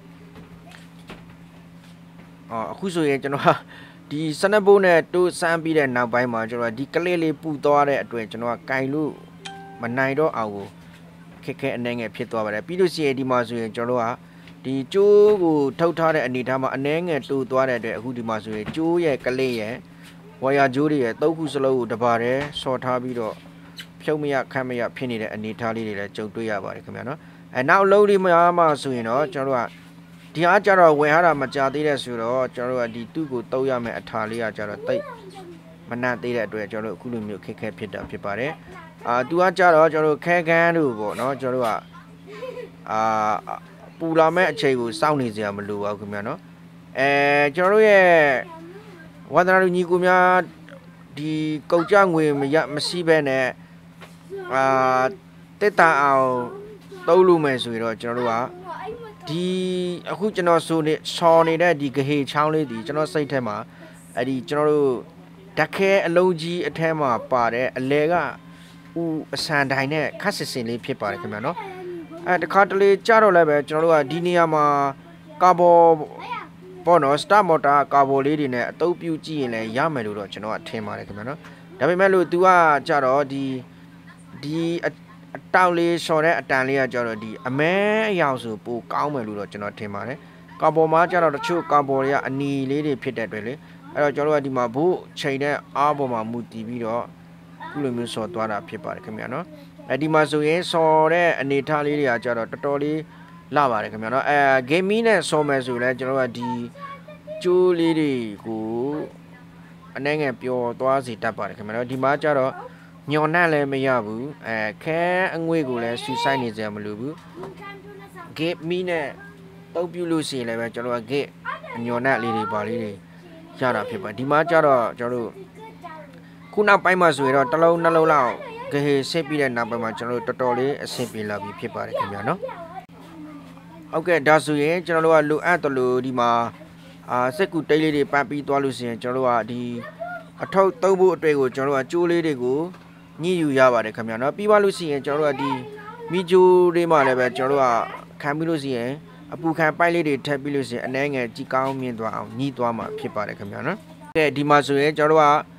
အော်အခုဆိုရင်ကျွန်တော်ကဒီစနက်ဘိုးနဲ့တိုးစမ်းပြီးတဲ့နောက်ပိုင်းမှာကျွန်တော်ဒီကလေးလေးပူသွားတဲ့အတွက်ကျွန်တော်ကကင်လို့မနိုင်တော့အောင်ကိုခက်ခဲအနေငယ်ဖြစ်သွားပါတယ်ပြီးလို့ရှိရင်ဒီမှာဆိုရင်ကျွန်တော်တို့ကဒီကျိုးကိုထုတ်ထားတဲ့အနေထားမှာအနေငယ်တိုးသွားတဲ့အတွက်အခုဒီမှာဆိုရင်ကျိုးရဲ့ကလေးရဲ့ဝါယာကျိုးတွေရဲ့သုံးခုစလုံးကိုတပါးတည်းဆော်ထားပြီးတော့ဖြုတ်မရခမ်းမရဖြစ်နေတဲ့အနေထားလေးတွေလည်းကြုံတွေ့ရပါတယ်ခင်ဗျာနော်အဲနောက်လုံးလေးများမှဆိုရင်တော့ကျွန်တော်တို့ကဒီအားကြတော့ဝင်ရတာမကြသေးတဲ့ဆိုတော့ကျွန်တော်တို့ကဒီသူ့ကိုတုပ်ရမယ့်အထာလေးကကြတော့တိတ်မနှံ့သေးတဲ့အတွက်ကျွန်တော်တို့အခုလိုမျိုးခက်ခဲဖြစ်တာဖြစ်ပါတယ်အာသူကကြတော့ကျွန်တော်တို့ခဲကန်းတို့ပေါ့နော်ကျွန်တော်တို့ကအာပူလာမဲ့အချိန်ကိုစောင့်နေစရာမလိုပါဘူးခင်ဗျာနော်အဲကျွန်တော်တို့ရဲ့ဝါသနာလူညီကိုများဒီကုတ်ကြငွေမရမရှိဘဲနဲ့အာတက်တာအောင်သုံးလို့မယ်ဆိုရင်တော့ကျွန်တော်တို့ကဒီအခုကျွန်တော်ဆိုနေဆော်နေတဲ့ဒီဂဟေချောင်းလေးဒီကျွန်တော်စိတ်ထဲမှာအဲ့ဒီကျွန်တော်တို့ဓာတ်ခဲအလုံးကြီးအထဲမှာပါတဲ့အလဲကဥအစံတိုင်းနဲ့ခက်စစ်စင်လေးဖြစ်ပါတယ်ခင်ဗျာနော်အဲတခါတလေကြားတော့လည်းပဲကျွန်တော်တို့ကဒီနေရာမှာကာဘောပေါ့နော်စတာမော်တာကာဘောလေးတွေနဲ့အတုပ်ပြုတ်ကြည့်ရင်လည်းရမယ်လို့တော့ကျွန်တော်ကထင်ပါတယ်ခင်ဗျာနော်ဒါပေမဲ့လို့ तू ကကြတော့ဒီဒီအတောက်လေးဆော်တဲ့အတန်လေးကကြတော့ဒီအမဲအယောင်ဆိုပိုကောင်းမယ်လို့တော့ကျွန်တော်ထင်ပါတယ်ကာဘောမှာကြတော့တချို့ကာဘောတွေကအနီလေးတွေဖြစ်တဲ့အတွက်လေအဲ့တော့ကျွန်တော်တို့ကဒီမှာဘို့ချိန်တဲ့အားပေါ်မှာမူတည်ပြီးတော့ခုလိုမျိုးဆော်သွားတာဖြစ်ပါတယ်ခင်ဗျာနော်အဲဒီမှာဆိုရင်ဆော်တဲ့အနေထားလေးတွေကကြတော့တော်တော်လေးလာပါတယ်ခင်ဗျာနော်အဲဂိမ်းမီနဲ့ဆော်မယ်ဆိုလဲကျွန်တော်ကဒီကျိုးလေးတွေကိုအနှဲငယ်ပျော်သွားစေတတ်ပါတယ်ခင်ဗျာနော်ဒီမှာကြတော့ညော်နှံ့လည်းမရဘူးအဲခဲအငွေ့ကိုလည်းဆူဆိုင်နေကြမလို့ဘူးဂိမ်းမီနဲ့တုပ်ပြုလို့ရှိရင်လည်းပဲကျွန်တော်ကဂိမ်းညော်နှံ့လေးတွေပါလေးတွေရတာဖြစ်ပါဒီမှာကြတော့ကျွန်တော်တို့ခုနောက်ပိုင်းမှာဆိုရင်တော့တစ်လုံးနှလုံးလောက်ဂဟေစစ်ပြီးတဲ့နောက်ပိုင်းမှာကျွန်တော်တို့တော်တော်လေးအဆင်ပြေလာပြီဖြစ်ပါတယ်ခင်ဗျာနော်ဟုတ်ကဲ့ဒါဆိုရင်ကျွန်တော်တို့ကလိုအပ်တယ်လို့ဒီမှာအာစက်ကူတိတ်လေးတွေပတ်ပြီးသွားလို့ရှိရင်ကျွန်တော်တို့ကဒီအထုပ်သုံးဖို့အတွက်ကိုကျွန်တော်တို့ကကျိုးလေးတွေကိုညှိယူရပါတယ်ခင်ဗျာနော်ပြီးပါလို့ရှိရင်ကျွန်တော်တို့ကဒီမီဂျိုတွေမှာလည်းပဲကျွန်တော်တို့ကခံပြီးလို့ရှိရင်အပူခံပိုက်လေးတွေထပ်ပြီးလို့ရှိရင်အနှဲငယ်ကြီးကောင်းမြင့်သွားအောင်ညှိသွားမှာဖြစ်ပါတယ်ခင်ဗျာနော်ကဲဒီမှာဆိုရင်ကျွန်တော်တို့က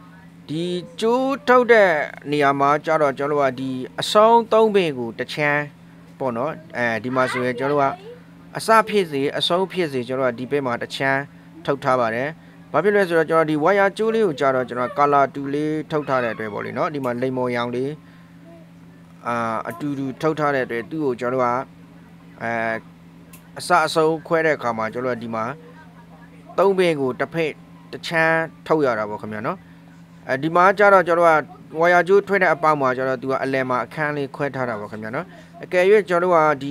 ဒီကျိုးထုတ်တဲ့နေရာမှာကျတော့ကျွန်တော်တို့ကဒီအဆုံးသုံးပင်ကိုတစ်ချမ်းပေါ့နော်အဲဒီမှာဆိုရင်ကျွန်တော်တို့ကအစဖြစ်စေအဆုံးဖြစ်စေကျွန်တော်တို့ကဒီဘက်မှာတစ်ချမ်းထုတ်ထားပါတယ်ဘာဖြစ်လဲဆိုတော့ကျွန်တော်ဒီဝါယာကျိုးလေးကိုကြတော့ကျွန်တော်ကာလာတူလေးထုတ်ထားတဲ့အတွက်ပေါ့လေနော်ဒီမှာလိမ္မော်ရောင်လေးအာအတူတူထုတ်ထားတဲ့အတွက်သူ့ကိုကျွန်တော်တို့ကအဲအစအဆုံးခွဲတဲ့အခါမှာကျွန်တော်တို့ဒီမှာသုံးပင်ကိုတစ်ဖက်တစ်ချမ်းထုတ်ရတာပေါ့ခင်ဗျာနော်အဲဒီမှာကြတော့ကျွန်တော်တို့ကဝါယာကျိုးထွက်တဲ့အပေါက်မှာကျွန်တော်သူကအလယ်မှာအခန်းလေးခွဲထားတာပေါ့ခင်ဗျာနော်အကယ်၍ကျွန်တော်တို့ကဒီ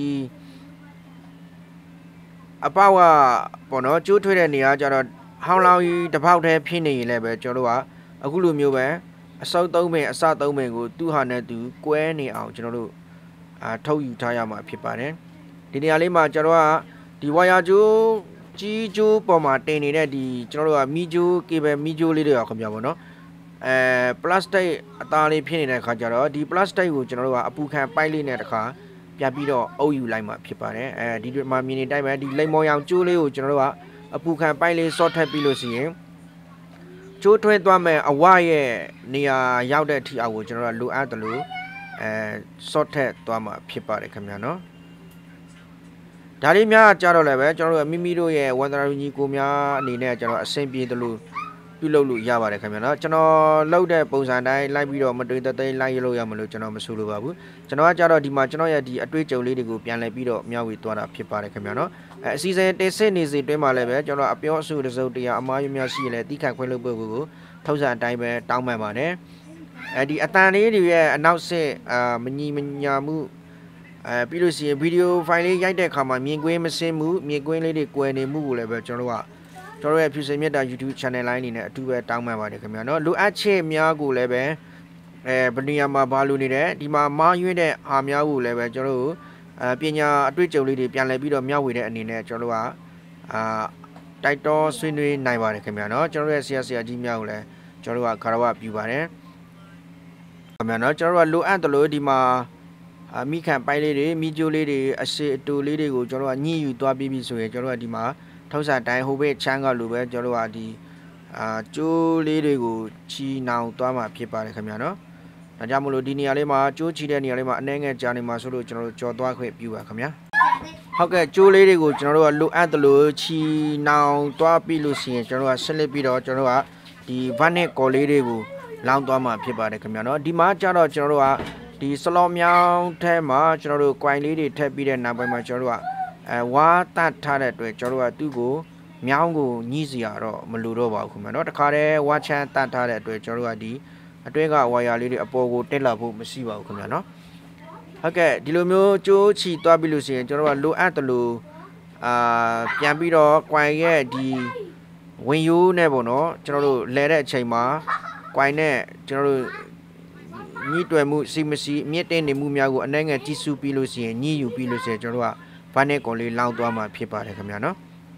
အပေါက်ကပေါ့နော်ကျိုးထွက်တဲ့နေရာကျတော့ဟောင်းလောင်ကြီးတစ်ပေါက်တည်းဖြစ်နေရင်လည်းပဲကျွန်တော်တို့ကအခုလိုမျိုးပဲအစုပ်သုံးပင်အစသုံးပင်ကိုသူ့ဟာနဲ့သူကွဲနေအောင်ကျွန်တော်တို့အာထုတ်ယူထားရမှာဖြစ်ပါတယ်ဒီနေရာလေးမှာကျွန်တော်ကဒီဝါယာကျိုးကြီးကျိုးပေါ်မှာတင်နေတဲ့ဒီကျွန်တော်တို့ကမီကျိုးကေဘယ်မီကျိုးလေးတွေအောင်ခင်ဗျာပေါ့နော်အဲပလတ်စတစ်အသားလေးဖြစ်နေတဲ့အခါကျတော့ဒီပလတ်စတစ်ကိုကျွန်တော်တို့ကအပူခံပိုက်လေးနဲ့တခါပြပြီးတော့အုပ်ယူလိုက်မှာဖြစ်ပါတယ်အဲဒီမှာမြင်နေတိုင်းပဲဒီလိမ္မော်ရောင်ကျိုးလေးကိုကျွန်တော်တို့ကအပူခံပိုက်လေးစော့ထက်ပြီးလို့ရှိရင်ကျိုးထွင်းသွားမဲ့အဝရဲ့နေရာရောက်တဲ့အထိအကိုကျွန်တော်တို့လိုအပ်တယ်လို့အဲစော့ထက်သွားမှာဖြစ်ပါတယ်ခင်ဗျာနော်ဒါလေးများကြတော့လည်းပဲကျွန်တော်တို့မိမိတို့ရဲ့ဝန်တရာညီကိုများအနေနဲ့ကျွန်တော်အဆင်ပြေတယ်လို့ပြုလုပ်လို့ရပါတယ်ခင်ဗျာနော်ကျွန်တော်လုပ်တဲ့ပုံစံတိုင်းလိုက်ပြီးတော့မတွေ့တဲ့သိလိုက်ရလို့ရမလို့ကျွန်တော်မဆိုလိုပါဘူးကျွန်တော်ကကြတော့ဒီမှာကျွန်တော်ရဲ့ဒီအတွေ့အကြုံလေးတွေကိုပြန်လည်ပြီးတော့မျှဝေသွားတာဖြစ်ပါတယ်ခင်ဗျာနော်အဲအစီအစဉ်တင်ဆက်နေစီတွင်းမှာလည်းပဲကျွန်တော်အပြောအဆိုတစုံတရာအမားရများရှိရလဲတိခတ်ခွင့်လုပ်ဖို့ကိုထောက်ဆံအတိုင်းပဲတောင်းပန်ပါတယ်အဲဒီအတန်လေးတွေရဲ့အနောက်စစ်အာမညီမညာမှုအဲပြီးလို့ရှိရင်ဗီဒီယိုဖိုင်လေးရိုက်တဲ့အခါမှာမြင်ကွင်းမစင်းမှုမြင်ကွင်းလေးတွေကွယ်နေမှုကိုလည်းပဲကျွန်တော်တို့ကကျွန်တော်ရဲ့ဖြူစင်မြတ်တာ YouTube channel line အနေနဲ့အတူပဲတောင်းပန်ပါတယ်ခင်ဗျာနော်လိုအပ်ချက်များကိုလည်းပဲအဲဗနီယာမှာဘာလို့နေတယ်ဒီမှာမားရွေးတဲ့အားများကိုလည်းပဲကျွန်တော်တို့အဲပညာအတွေ့အကြုံလေးတွေပြန်လည်ပြီးတော့မျှဝေတဲ့အနေနဲ့ကျွန်တော်တို့ကအာတိုက်တော်ဆွေးနွေးနိုင်ပါတယ်ခင်ဗျာနော်ကျွန်တော်ရဲ့ဆရာဆရာကြီးများကိုလည်းကျွန်တော်တို့ကခါရဝပြုပါတယ်ခင်ဗျာနော်ကျွန်တော်တို့ကလိုအပ်တယ်လို့ဒီမှာအမိခံပိုက်လေးတွေမိကျိုးလေးတွေအစီအတူလေးတွေကိုကျွန်တော်ကညှိယူသွားပြီးပြီဆိုရင်ကျွန်တော်ကဒီမှာထောက်စားတိုင်းဟိုဘက်ချမ်းကလိုပဲကျွန်တော်ကဒီအာကျိုးလေးတွေကိုချီနောင်သွားမှာဖြစ်ပါတယ်ခင်ဗျာနော်ဒါကြောင့်မလို့ဒီနေရာလေးမှာကျိုးချီတဲ့နေရာလေးမှာအနှဲငယ်ကြာနေမှာဆိုလို့ကျွန်တော်တို့ကြော်သွားခွင့်ပြုပါခင်ဗျာဟုတ်ကဲ့ကျိုးလေးတွေကိုကျွန်တော်တို့ကလိုအပ်တယ်လို့ချီနောင်သွားပြီးလို့ရှိရင်ကျွန်တော်တို့ကဆက်လက်ပြီးတော့ကျွန်တော်တို့ကဒီဗတ်နဲ့ကော်လေးတွေကိုလောင်းသွားမှာဖြစ်ပါတယ်ခင်ဗျာနော်ဒီမှာကျတော့ကျွန်တော်တို့ကဒီစလော်မြောင်းထဲမှာကျွန်တော်တို့ coin လေးတွေထည့်ပြီးတဲ့နောက်ပိုင်းမှာကျွန်တော်တို့ကအဲဝါတတ်ထားတဲ့အတွက်ကျွန်တော်တို့ကသူ့ကိုမြောင်းကိုညှိစရာတော့မလိုတော့ပါဘူးခင်ဗျာနော်တခါတည်းဝါချမ်းတတ်ထားတဲ့အတွက်ကျွန်တော်တို့ကဒီအတွင်းကဝါယာလေးတွေအပေါ်ကိုတက်လာဖို့မရှိပါဘူးခင်ဗျာနော်ဟုတ်ကဲ့ဒီလိုမျိုးကြိုးချီသွားပြီးလို့ရှိရင်ကျွန်တော်တို့ကလိုအပ်တယ်လို့အာပြန်ပြီးတော့ coin ရဲ့ဒီဝင်ရိုးနဲ့ပေါ့နော်ကျွန်တော်တို့လဲတဲ့အချိန်မှာ coin နဲ့ကျွန်တော်တို့ညှိတွယ်မှုစီမစီအမြင့်တင်နေမှုများကိုအနှဲငယ်ကြီးစုပြီးလို့ရှိရင်ညှိယူပြီးလို့ရှိရင်ကျွန်တော်တို့ကဗတ်နဲ့ကွန်လေးလောင်းသွားမှာဖြစ်ပါတယ်ခင်ဗျာနော်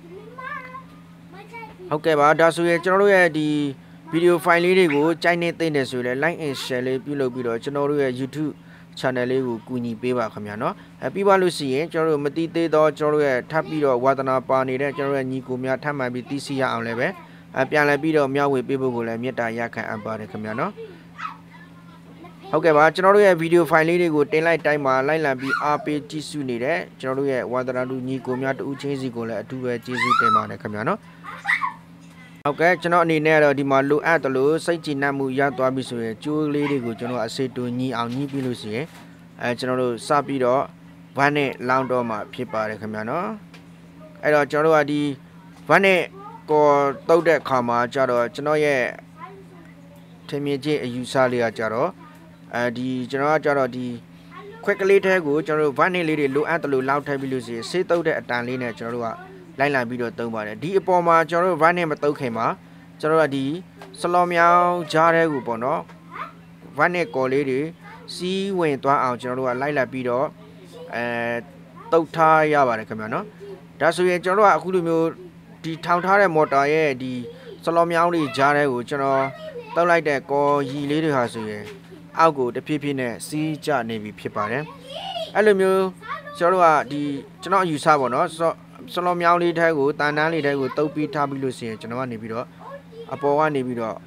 ဟုတ်ကဲ့ပါဒါဆိုရင်ကျွန်တော်တို့ရဲ့ဒီဗီဒီယိုဖိုင်လေးတွေကိုကြိုက်နေသိနေဆိုရင် like and share လေးပြုလုပ်ပြီးတော့ကျွန်တော်တို့ရဲ့ YouTube channel လေးကိုကူညီပေးပါခင်ဗျာနော်အဲပြီးပါလို့ရှိရင်ကျွန်တော်တို့မတိသေးတော့ကျွန်တော်တို့ရဲ့ထပ်ပြီးတော့ဝါသနာပါနေတဲ့ကျွန်တော်တို့ရဲ့ညီကိုများထပ်မှန်ပြီးသိရှိရအောင်လည်းပဲအပြန်လည်ပြီးတော့မျှဝေပေးဖို့ကိုလည်းမေတ္တာရပ်ခံအပ်ပါတယ်ခင်ဗျာနော်ဟုတ်ကဲ့ပါကျွန်တော်တို့ရဲ့ဗီဒီယိုဖိုင်လေးတွေကိုတင်လိုက်တိုင်းမှာလိုက်လံပြီးအားပေးကြည့်ရှုနေတဲ့ကျွန်တော်တို့ရဲ့ဝါသနာလူညီကိုများတူချင်းစီကိုလည်းအထူးပဲကျေးဇူးတင်ပါတယ်ခင်ဗျာနော်ဟုတ်ကဲ့ကျွန်တော်အနေနဲ့ကတော့ဒီမှာလိုအပ်တယ်လို့စိတ်ကြည်နပ်မှုရသွားပြီဆိုရင်ကျိုးလေးတွေကိုကျွန်တော်အစေတူညီအောင်ညီပြီးလို့ရှိရင်အဲကျွန်တော်တို့စပြီးတော့ဗတ်နဲ့လောင်းတော့မှာဖြစ်ပါတယ်ခင်ဗျာနော်အဲ့တော့ကျွန်တော်တို့ကဒီဗတ်နဲ့ကောတုတ်တဲ့ခါမှာကြတော့ကျွန်တော်ရဲ့ထင်မြင်ချင်းအယူဆလေးကကြတော့အဲဒီကျွန်တော်ကကြတော့ဒီခွက်ကလေးထဲကိုကျွန်တော်တို့ဗတ်နဲ့လေးတွေလိုအပ်တယ်လို့လောက်ထည့်ပြီးလို့ရှိရင်ဆေးတုတ်တဲ့အတန်လေးနဲ့ကျွန်တော်တို့ကလိုက်လံပြီးတော့သုံးပါတယ်ဒီအပေါ်မှာကျွန်တော်တို့ဗတ်နဲ့မတုတ်ခင်မှာကျွန်တော်တို့ကဒီစလော်မြောင်းကြားထဲကိုပေါ့နော်ဗတ်နဲ့ကော်လေးတွေစီးဝင်သွားအောင်ကျွန်တော်တို့ကလိုက်လံပြီးတော့အဲတုတ်ထားရပါတယ်ခင်ဗျာနော်ဒါဆိုရင်ကျွန်တော်တို့ကအခုလိုမျိုးဒီထောင်ထားတဲ့မော်တာရဲ့ဒီစလော်မြောင်းတွေကြားထဲကိုကျွန်တော်တုတ်လိုက်တဲ့ကော်ရီလေးတွေဟာဆိုရင်အောက်ကိုတဖြည်းဖြည်းနဲ့စီးကျနေပြီဖြစ်ပါတယ်အဲ့လိုမျိုးကျွန်တော်တို့ကဒီကျွန်တော်ယူဆပါတော့စလော်မြောင်းလေးထဲကိုတန်တန်းလေးထဲကိုတုပ်ပြီးထားပြီးလို့ရှိရင်ကျွန်တော်ကနေပြီးတော့အပေါ်ကနေပြီးတော့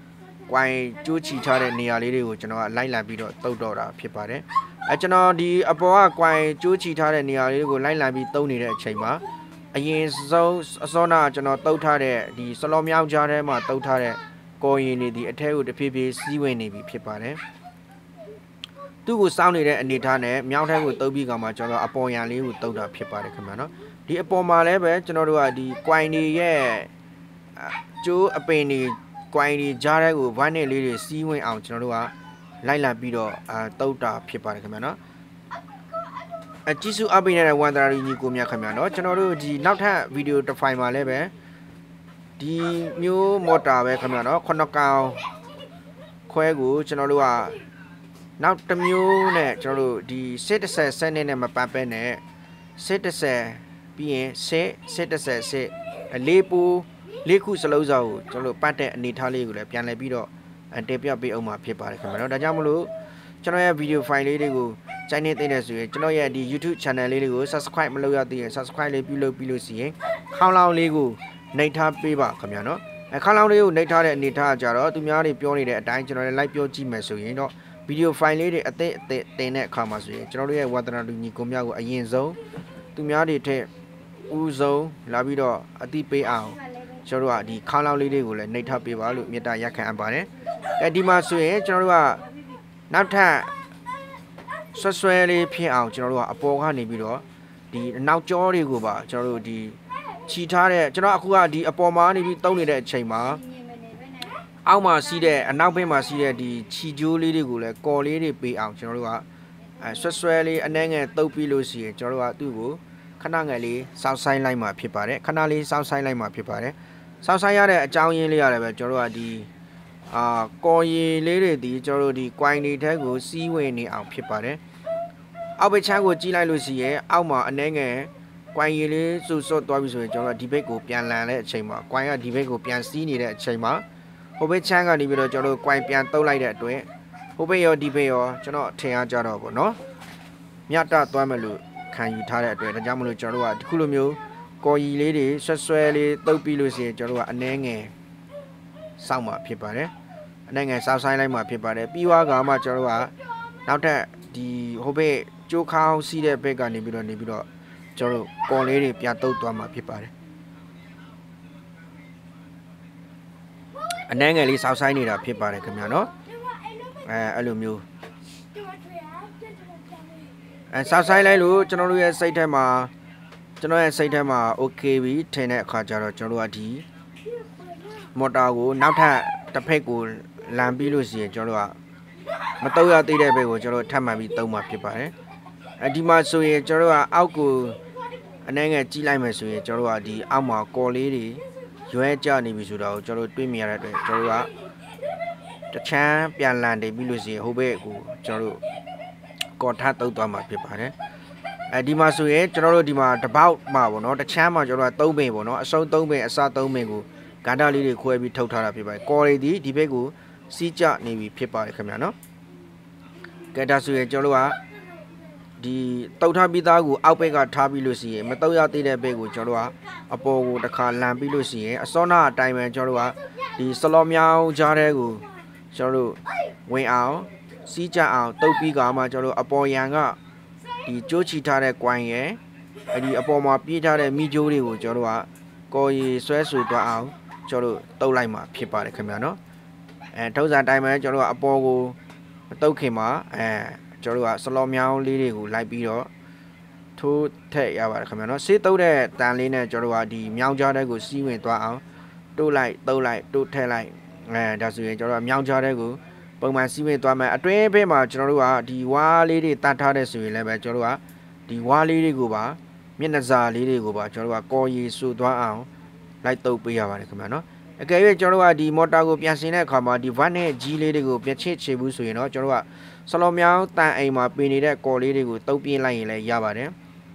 ကွိုင်ကျိုးချီထားတဲ့နေရာလေးတွေကိုကျွန်တော်ကလိုက်လံပြီးတော့တုတ်တော့တာဖြစ်ပါတယ်အဲကျွန်တော်ဒီအပေါ်ကကွိုင်ကျိုးချီထားတဲ့နေရာလေးတွေကိုလိုက်လံပြီးတုံးနေတဲ့အချိန်မှာအရင်ဆုံးအစောနာကျွန်တော်တုတ်ထားတဲ့ဒီစလောမြောင်းကြားထဲမှာတုတ်ထားတဲ့ကော်ရင်တွေဒီအထဲကိုတဖြည်းဖြည်းစီးဝင်နေပြီဖြစ်ပါတယ်သူ့ကိုစောင်းနေတဲ့အနေထားနဲ့မြောင်းထဲကိုတုပ်ပြီးကမှကျွန်တော်အပေါ်ရန်လေးကိုတုပ်တာဖြစ်ပါတယ်ခင်ဗျာနော်ဒီအပေါ်မှာလည်းပဲကျွန်တော်တို့ကဒီကွိုင်တွေရဲ့ကျိုးအပင်တွေကွိုင်တွေကြားထဲကိုဗိုင်းနဲ့လေးတွေစီးဝင်အောင်ကျွန်တော်တို့ကလိုက်လာပြီးတော့အာတုပ်တာဖြစ်ပါတယ်ခင်ဗျာနော်အကြည့်စုအပိနေတဲ့ဝန်တရာကြီးကိုမြတ်ခင်ဗျာနော်ကျွန်တော်တို့ဒီနောက်ထပ်ဗီဒီယိုတစ်ဖိုင်မှာလည်းပဲဒီမျိုးမော်တာပဲခင်ဗျာနော်ခုနှစ်ကောင်ခွဲကိုကျွန်တော်တို့ကနောက်တစ်မျိုးနဲ့ကျွန်တော်တို့ဒီစစ်တစ်ဆက်ဆက်နဲ့မပတ်ပဲနဲ့စစ်တစ်ဆက်ပြီးရင်စစ်စစ်တစ်ဆက်စစ်လေးပူလေးခုစလုံးစာကိုကျွန်တော်တို့ပတ်တဲ့အနေထားလေးကိုလည်းပြန်လည်ပြီးတော့တင်ပြပေးအောင်မှာဖြစ်ပါတယ်ခင်ဗျာနော်ဒါကြောင့်မလို့ကျွန်တော်ရဲ့ဗီဒီယိုဖိုင်လေးတွေကိုကြိုက်နေသိတဲ့ဆိုရင်ကျွန်တော်ရဲ့ဒီ YouTube channel လေးတွေကို subscribe မလုပ်ရသေးရင် subscribe လေးပြုလုပ်ပြီးလို့စီရင်ခေါင်းလောင်းလေးကိုနှိပ်ထားပေးပါခင်ဗျာနော်အဲခေါင်းလောင်းလေးကိုနှိပ်ထားတဲ့အနေထားကြတော့သူများတွေပြောနေတဲ့အတိုင်းကျွန်တော်လည်း like ပြောကြည့်မယ်ဆိုရင်တော့ဗီဒီယိုဖိုင်လေးတွေအသေးအသေးတင်တဲ့အခါမှာဆိုရင်ကျွန်တော်တို့ရဲ့ဝါသနာလူညီကိုများကိုအရင်ဆုံးသူများတွေထက်ဦးဆုံးလာပြီးတော့အတိပေးအောင်ကျွန်တော်တို့ကဒီခေါင်းလောင်းလေးတွေကိုလည်းနှိပ်ထားပေးပါလို့မေတ္တာရက်ခံအပ်ပါတယ်အဲဒီမှာဆိုရင်ကျွန်တော်တို့ကနောက်ထပ်ဆွဆွဲလေးဖြစ်အောင်ကျွန်တော်တို့ကအပေါ်ကနေပြီးတော့ဒီနောက်ကျောတွေကိုပါကျွန်တော်တို့ဒီခြီထားတဲ့ကျွန်တော်အခုကဒီအပေါ်မှာနေပြီးတုံးနေတဲ့အချိန်မှာအောက်မှာစီးတဲ့အနောက်ဘက်မှာစီးတဲ့ဒီခြီကျိုးလေးတွေကိုလည်းကော်လေးတွေပေးအောင်ကျွန်တော်တို့ကအဲဆွဆွဲလေးအနှဲငယ်တုပ်ပြီးလို့ရှိရင်ကျွန်တော်တို့ကသူ့ကိုခဏငယ်လေးစောက်ဆိုင်လိုက်မှာဖြစ်ပါတယ်ခဏလေးစောက်ဆိုင်လိုက်မှာဖြစ်ပါတယ်စောက်ဆိုင်ရတဲ့အကြောင်းရင်းလေးရတယ်ပဲကျွန်တော်တို့ကဒီအာကော်ရည်လေးတွေဒီကျွန်တော်တို့ဒီကွိုင်တွေထဲကိုစီးဝင်နေအောင်ဖြစ်ပါတယ်အောက်ဘက်ချမ်းကိုကြည့်လိုက်လို့ရှိရင်အောက်မှာအနှဲငယ်ကွိုင်ရည်လေးစွတ်စွတ်သွားပြီဆိုရင်ကျွန်တော်ဒီဘက်ကိုပြန်လန်တဲ့အချိန်မှာကွိုင်ကဒီဘက်ကိုပြန်စီးနေတဲ့အချိန်မှာဟိုဘက်ချမ်းကနေပြီးတော့ကျွန်တော်တို့ကွိုင်ပြန်တုပ်လိုက်တဲ့အတွက်ဟိုဘက်ရောဒီဘက်ရောကျွန်တော်ထင်အားကြတော့ပေါ့နော်မြတ်တသွားမယ်လို့ခံယူထားတဲ့အတွက်ဒါကြောင့်မလို့ကျွန်တော်တို့ကဒီခုလိုမျိုးကော်ရည်လေးတွေဆွဆွဲလေးတုပ်ပြီးလို့ရှိရင်ကျွန်တော်တို့ကအနှဲငယ်စောက်မှာဖြစ်ပါတယ်အနှဲငယ်စောက်ဆိုင်လိုက်မှာဖြစ်ပါတယ်ပြီးွားကမှကျွန်တော်တို့ကနောက်ထပ်ဒီဟိုဘက်ကျိုးခေါင်းစီးတဲ့ဘက်ကနေပြီးတော့နေပြီးတော့ကျွန်တော်တို့ကော်လေးတွေပြန်တုပ်သွားမှာဖြစ်ပါတယ်အနှဲငယ်လေးစောက်ဆိုင်နေတာဖြစ်ပါတယ်ခင်ဗျာနော်အဲအဲ့လိုမျိုးအဲစောက်ဆိုင်လိုက်လို့ကျွန်တော်တို့ရဲ့စိတ်ထဲမှာကျွန်တော်ရဲ့စိတ်ထဲမှာ okay ပြီထင်တဲ့အခါကျတော့ကျွန်တော်တို့ကဒီမော်တာကိုနောက်ထပ်တစ်ဖက်ကိုလမ်းပြီးလို့ရှိရင်ကျွန်တော်တို့ကမတုပ်ရသေးတဲ့ဘက်ကိုကျွန်တော်ထပ်မှန်ပြီးတုံးမှာဖြစ်ပါတယ်အဲဒီမှာဆိုရင်ကျွန်တော်တို့ကအောက်ကိုအနှဲငယ်ကြီးလိုက်မယ်ဆိုရင်ကျွန်တော်တို့ကဒီအောက်မှာကော်လေးတွေရွဲကြနေပြီဆိုတော့ကျွန်တော်တို့တွေးမြင်ရတဲ့အတွက်ကျွန်တော်တို့ကတချမ်းပြန်လန်နေပြီလို့ရှိရင်ဟိုဘက်ကိုကျွန်တော်တို့ကော်ထတုပ်သွားမှာဖြစ်ပါတယ်အဲဒီမှာဆိုရင်ကျွန်တော်တို့ဒီမှာတပေါက်မှာပေါ့နော်တချမ်းမှာကျွန်တော်တို့ကသုံးပင်ပေါ့နော်အစုံသုံးပင်အစသုံးပင်ကိုဂန္ဓာလေးတွေခွဲပြီးထုတ်ထားတာဖြစ်ပါတယ်ကော်ရီဒီဒီဘက်ကိုစီးကြနေပြီဖြစ်ပါတယ်ခင်ဗျာနော်ကဲဒါဆိုရင်ကျွန်တော်တို့ကဒီတုတ်ထားပြီးသားကိုအောက်ဘက်ကထားပြီးလို့ရှိရင်မတုတ်ရသေးတဲ့ဘက်ကိုကျွန်တော်တို့ကအပေါ်ကိုတစ်ခါလန်ပြီးလို့ရှိရင်အစောနာအတိုင်းပဲကျွန်တော်တို့ကဒီစလောမြောင်းကြားထဲကိုကျွန်တော်တို့ဝင်အောင်စီးကြအောင်တုတ်ပြီးကမှကျွန်တော်တို့အပေါ်ရန်ကဒီကြိုးချီထားတဲ့ကွိုင်ရယ်အဲဒီအပေါ်မှာပြေးထားတဲ့မိကျိုးတွေကိုကျွန်တော်တို့ကကော်ရည်ဆွဲဆူသွားအောင်ကျွန်တော်တို့တုတ်လိုက်မှာဖြစ်ပါတယ်ခင်ဗျာနော်အဲထုံးစံတိုင်းပဲကျွန်တော်တို့ကအပေါ်ကိုတုတ်ခင်မှာအဲကျွန်တော်တို့ကစလောမြောင်းလေးတွေကိုလိုက်ပြီးတော့ထိုးထည့်ရပါတယ်ခင်ဗျာနော်ဆေးတုတ်တဲ့တန်လေးနဲ့ကျွန်တော်တို့ကဒီမြောင်းကြားတဲ့ကိုစီးဝင်သွားအောင်တိုးလိုက်တုတ်လိုက်တိုးထည့်လိုက်အဲဒါဆိုရင်ကျွန်တော်တို့ကမြောင်းကြားတဲ့ကိုပုံမှန်စီးဝင်သွားမယ်အတွင်းဘက်မှာကျွန်တော်တို့ကဒီဝါးလေးတွေတတ်ထားတဲ့ဆိုရင်လည်းပဲကျွန်တော်တို့ကဒီဝါးလေးတွေကိုပါမျက်နှာစာလေးတွေကိုပါကျွန်တော်တို့ကကော်ရည်ဆူသွားအောင်လိုက်တုပ်ပေးရပါတယ်ခင်ဗျာနော်အကယ်၍ကျွန်တော်တို့ကဒီမော်တာကိုပြန်ဆင်းတဲ့အခါမှာဒီဗတ်နဲ့ကြီးလေးတွေကိုပြန်ချစ်ချေဘူးဆိုရင်တော့ကျွန်တော်တို့ကဆလောမြောင်းတန်အိမ်မှာပြင်နေတဲ့ကော်လေးတွေကိုတုပ်ပြင်းလိုက်ရင်လည်းရပါတယ်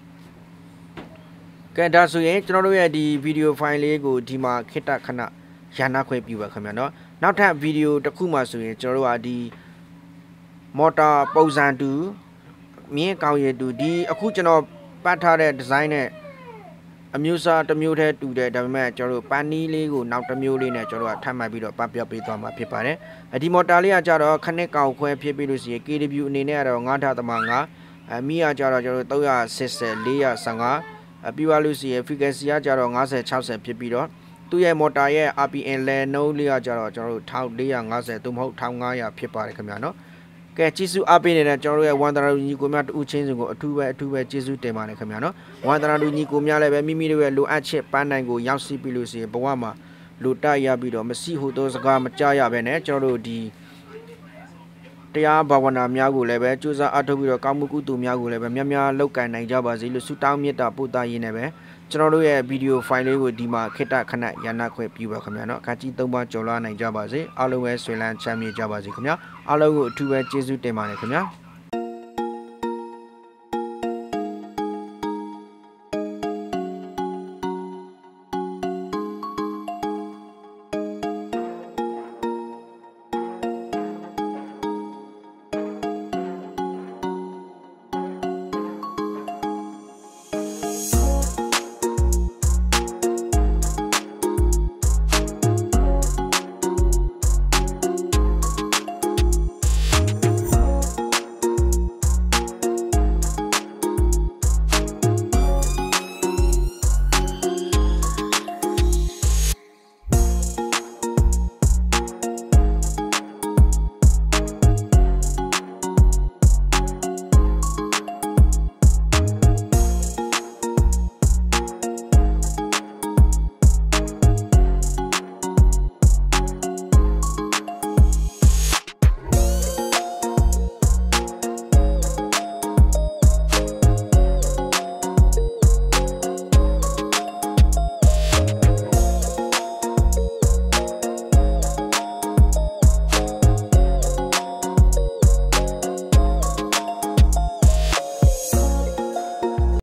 ကဲဒါဆိုရင်ကျွန်တော်တို့ရဲ့ဒီဗီဒီယိုဖိုင်လေးကိုဒီမှာခိတခဏရန်နာခွင့်ပြုပါခင်ဗျာနော်နောက်ထပ်ဗီဒီယိုတစ်ခုမှဆိုရင်ကျွန်တော်တို့ကဒီမော်တာပုံစံတူမြင်းကောင်းရည်တူဒီအခုကျွန်တော်ပတ်ထားတဲ့ဒီဇိုင်းနဲ့အမျိုးအစားတစ်မျိုးတည်းတူတယ်ဒါပေမဲ့ကျွန်တော်တို့ပန်နီးလေးကိုနောက်တစ်မျိုးလေးနဲ့ကျွန်တော်တို့ကထပ်မှတ်ပြီးတော့ပတ်ပြပေးသွားမှာဖြစ်ပါတယ်အဒီမော်တာလေးကကြတော့ခနစ်ကောင်ခွဲဖြစ်ပြီးလို့ရှိရင် K W အနေနဲ့ကတော့၅.၅အမီးကကြတော့ကျွန်တော်တို့၃၈၀ ၄၁၅အပြီးသွားလို့ရှိရင် frequency ကကြတော့၅၀ ၆၀ဖြစ်ပြီးတော့သူ့ရဲ့ motor ရဲ့ R P M လဲနှုန်းလေးကကြတော့ကျွန်တော်တို့၁၄၅၀သို့မဟုတ်၁၅၀၀ဖြစ်ပါတယ်ခင်ဗျာနော်ကဲကျေးဇူးအားပေးနေတဲ့ကျွန်တော်တို့ရဲ့ဝန်တရာလူညီကိုများတူချင်းစုကိုအထူးပဲအထူးပဲကျေးဇူးတင်ပါတယ်ခင်ဗျာနော်ဝန်တရာလူညီကိုများလည်းပဲမိမိတို့ရဲ့လိုအပ်ချက်ပန်းနိုင်ကိုရောက်ရှိပြီလို့ရှိရင်ဘဝမှာလိုတိုက်ရပြီးတော့မရှိဟိုသောစကားမကြားရဘဲနဲ့ကျွန်တော်တို့ဒီတရားဘာဝနာများကိုလည်းပဲကြိုးစားအားထုတ်ပြီးတော့ကောင်းမှုကုသိုလ်များကိုလည်းပဲများများလုပ်ကင်နိုင်ကြပါစေလို့ဆုတောင်းမေတ္တာပို့သရင်းနဲ့ပဲကျွန်တော်တို့ရဲ့ဗီဒီယိုဖိုင်လေးကိုဒီမှာခေတ္တခဏရနာခွင့်ပြုပါခင်ဗျာနော်အခါကြီး၃ပါးကျော်လွှားနိုင်ကြပါစေအားလုံးပဲဆွေလန်းချမ်းမြေ့ကြပါစေခင်ဗျာအားလုံးကိုအထူးပဲကျေးဇူးတင်ပါတယ်ခင်ဗျာ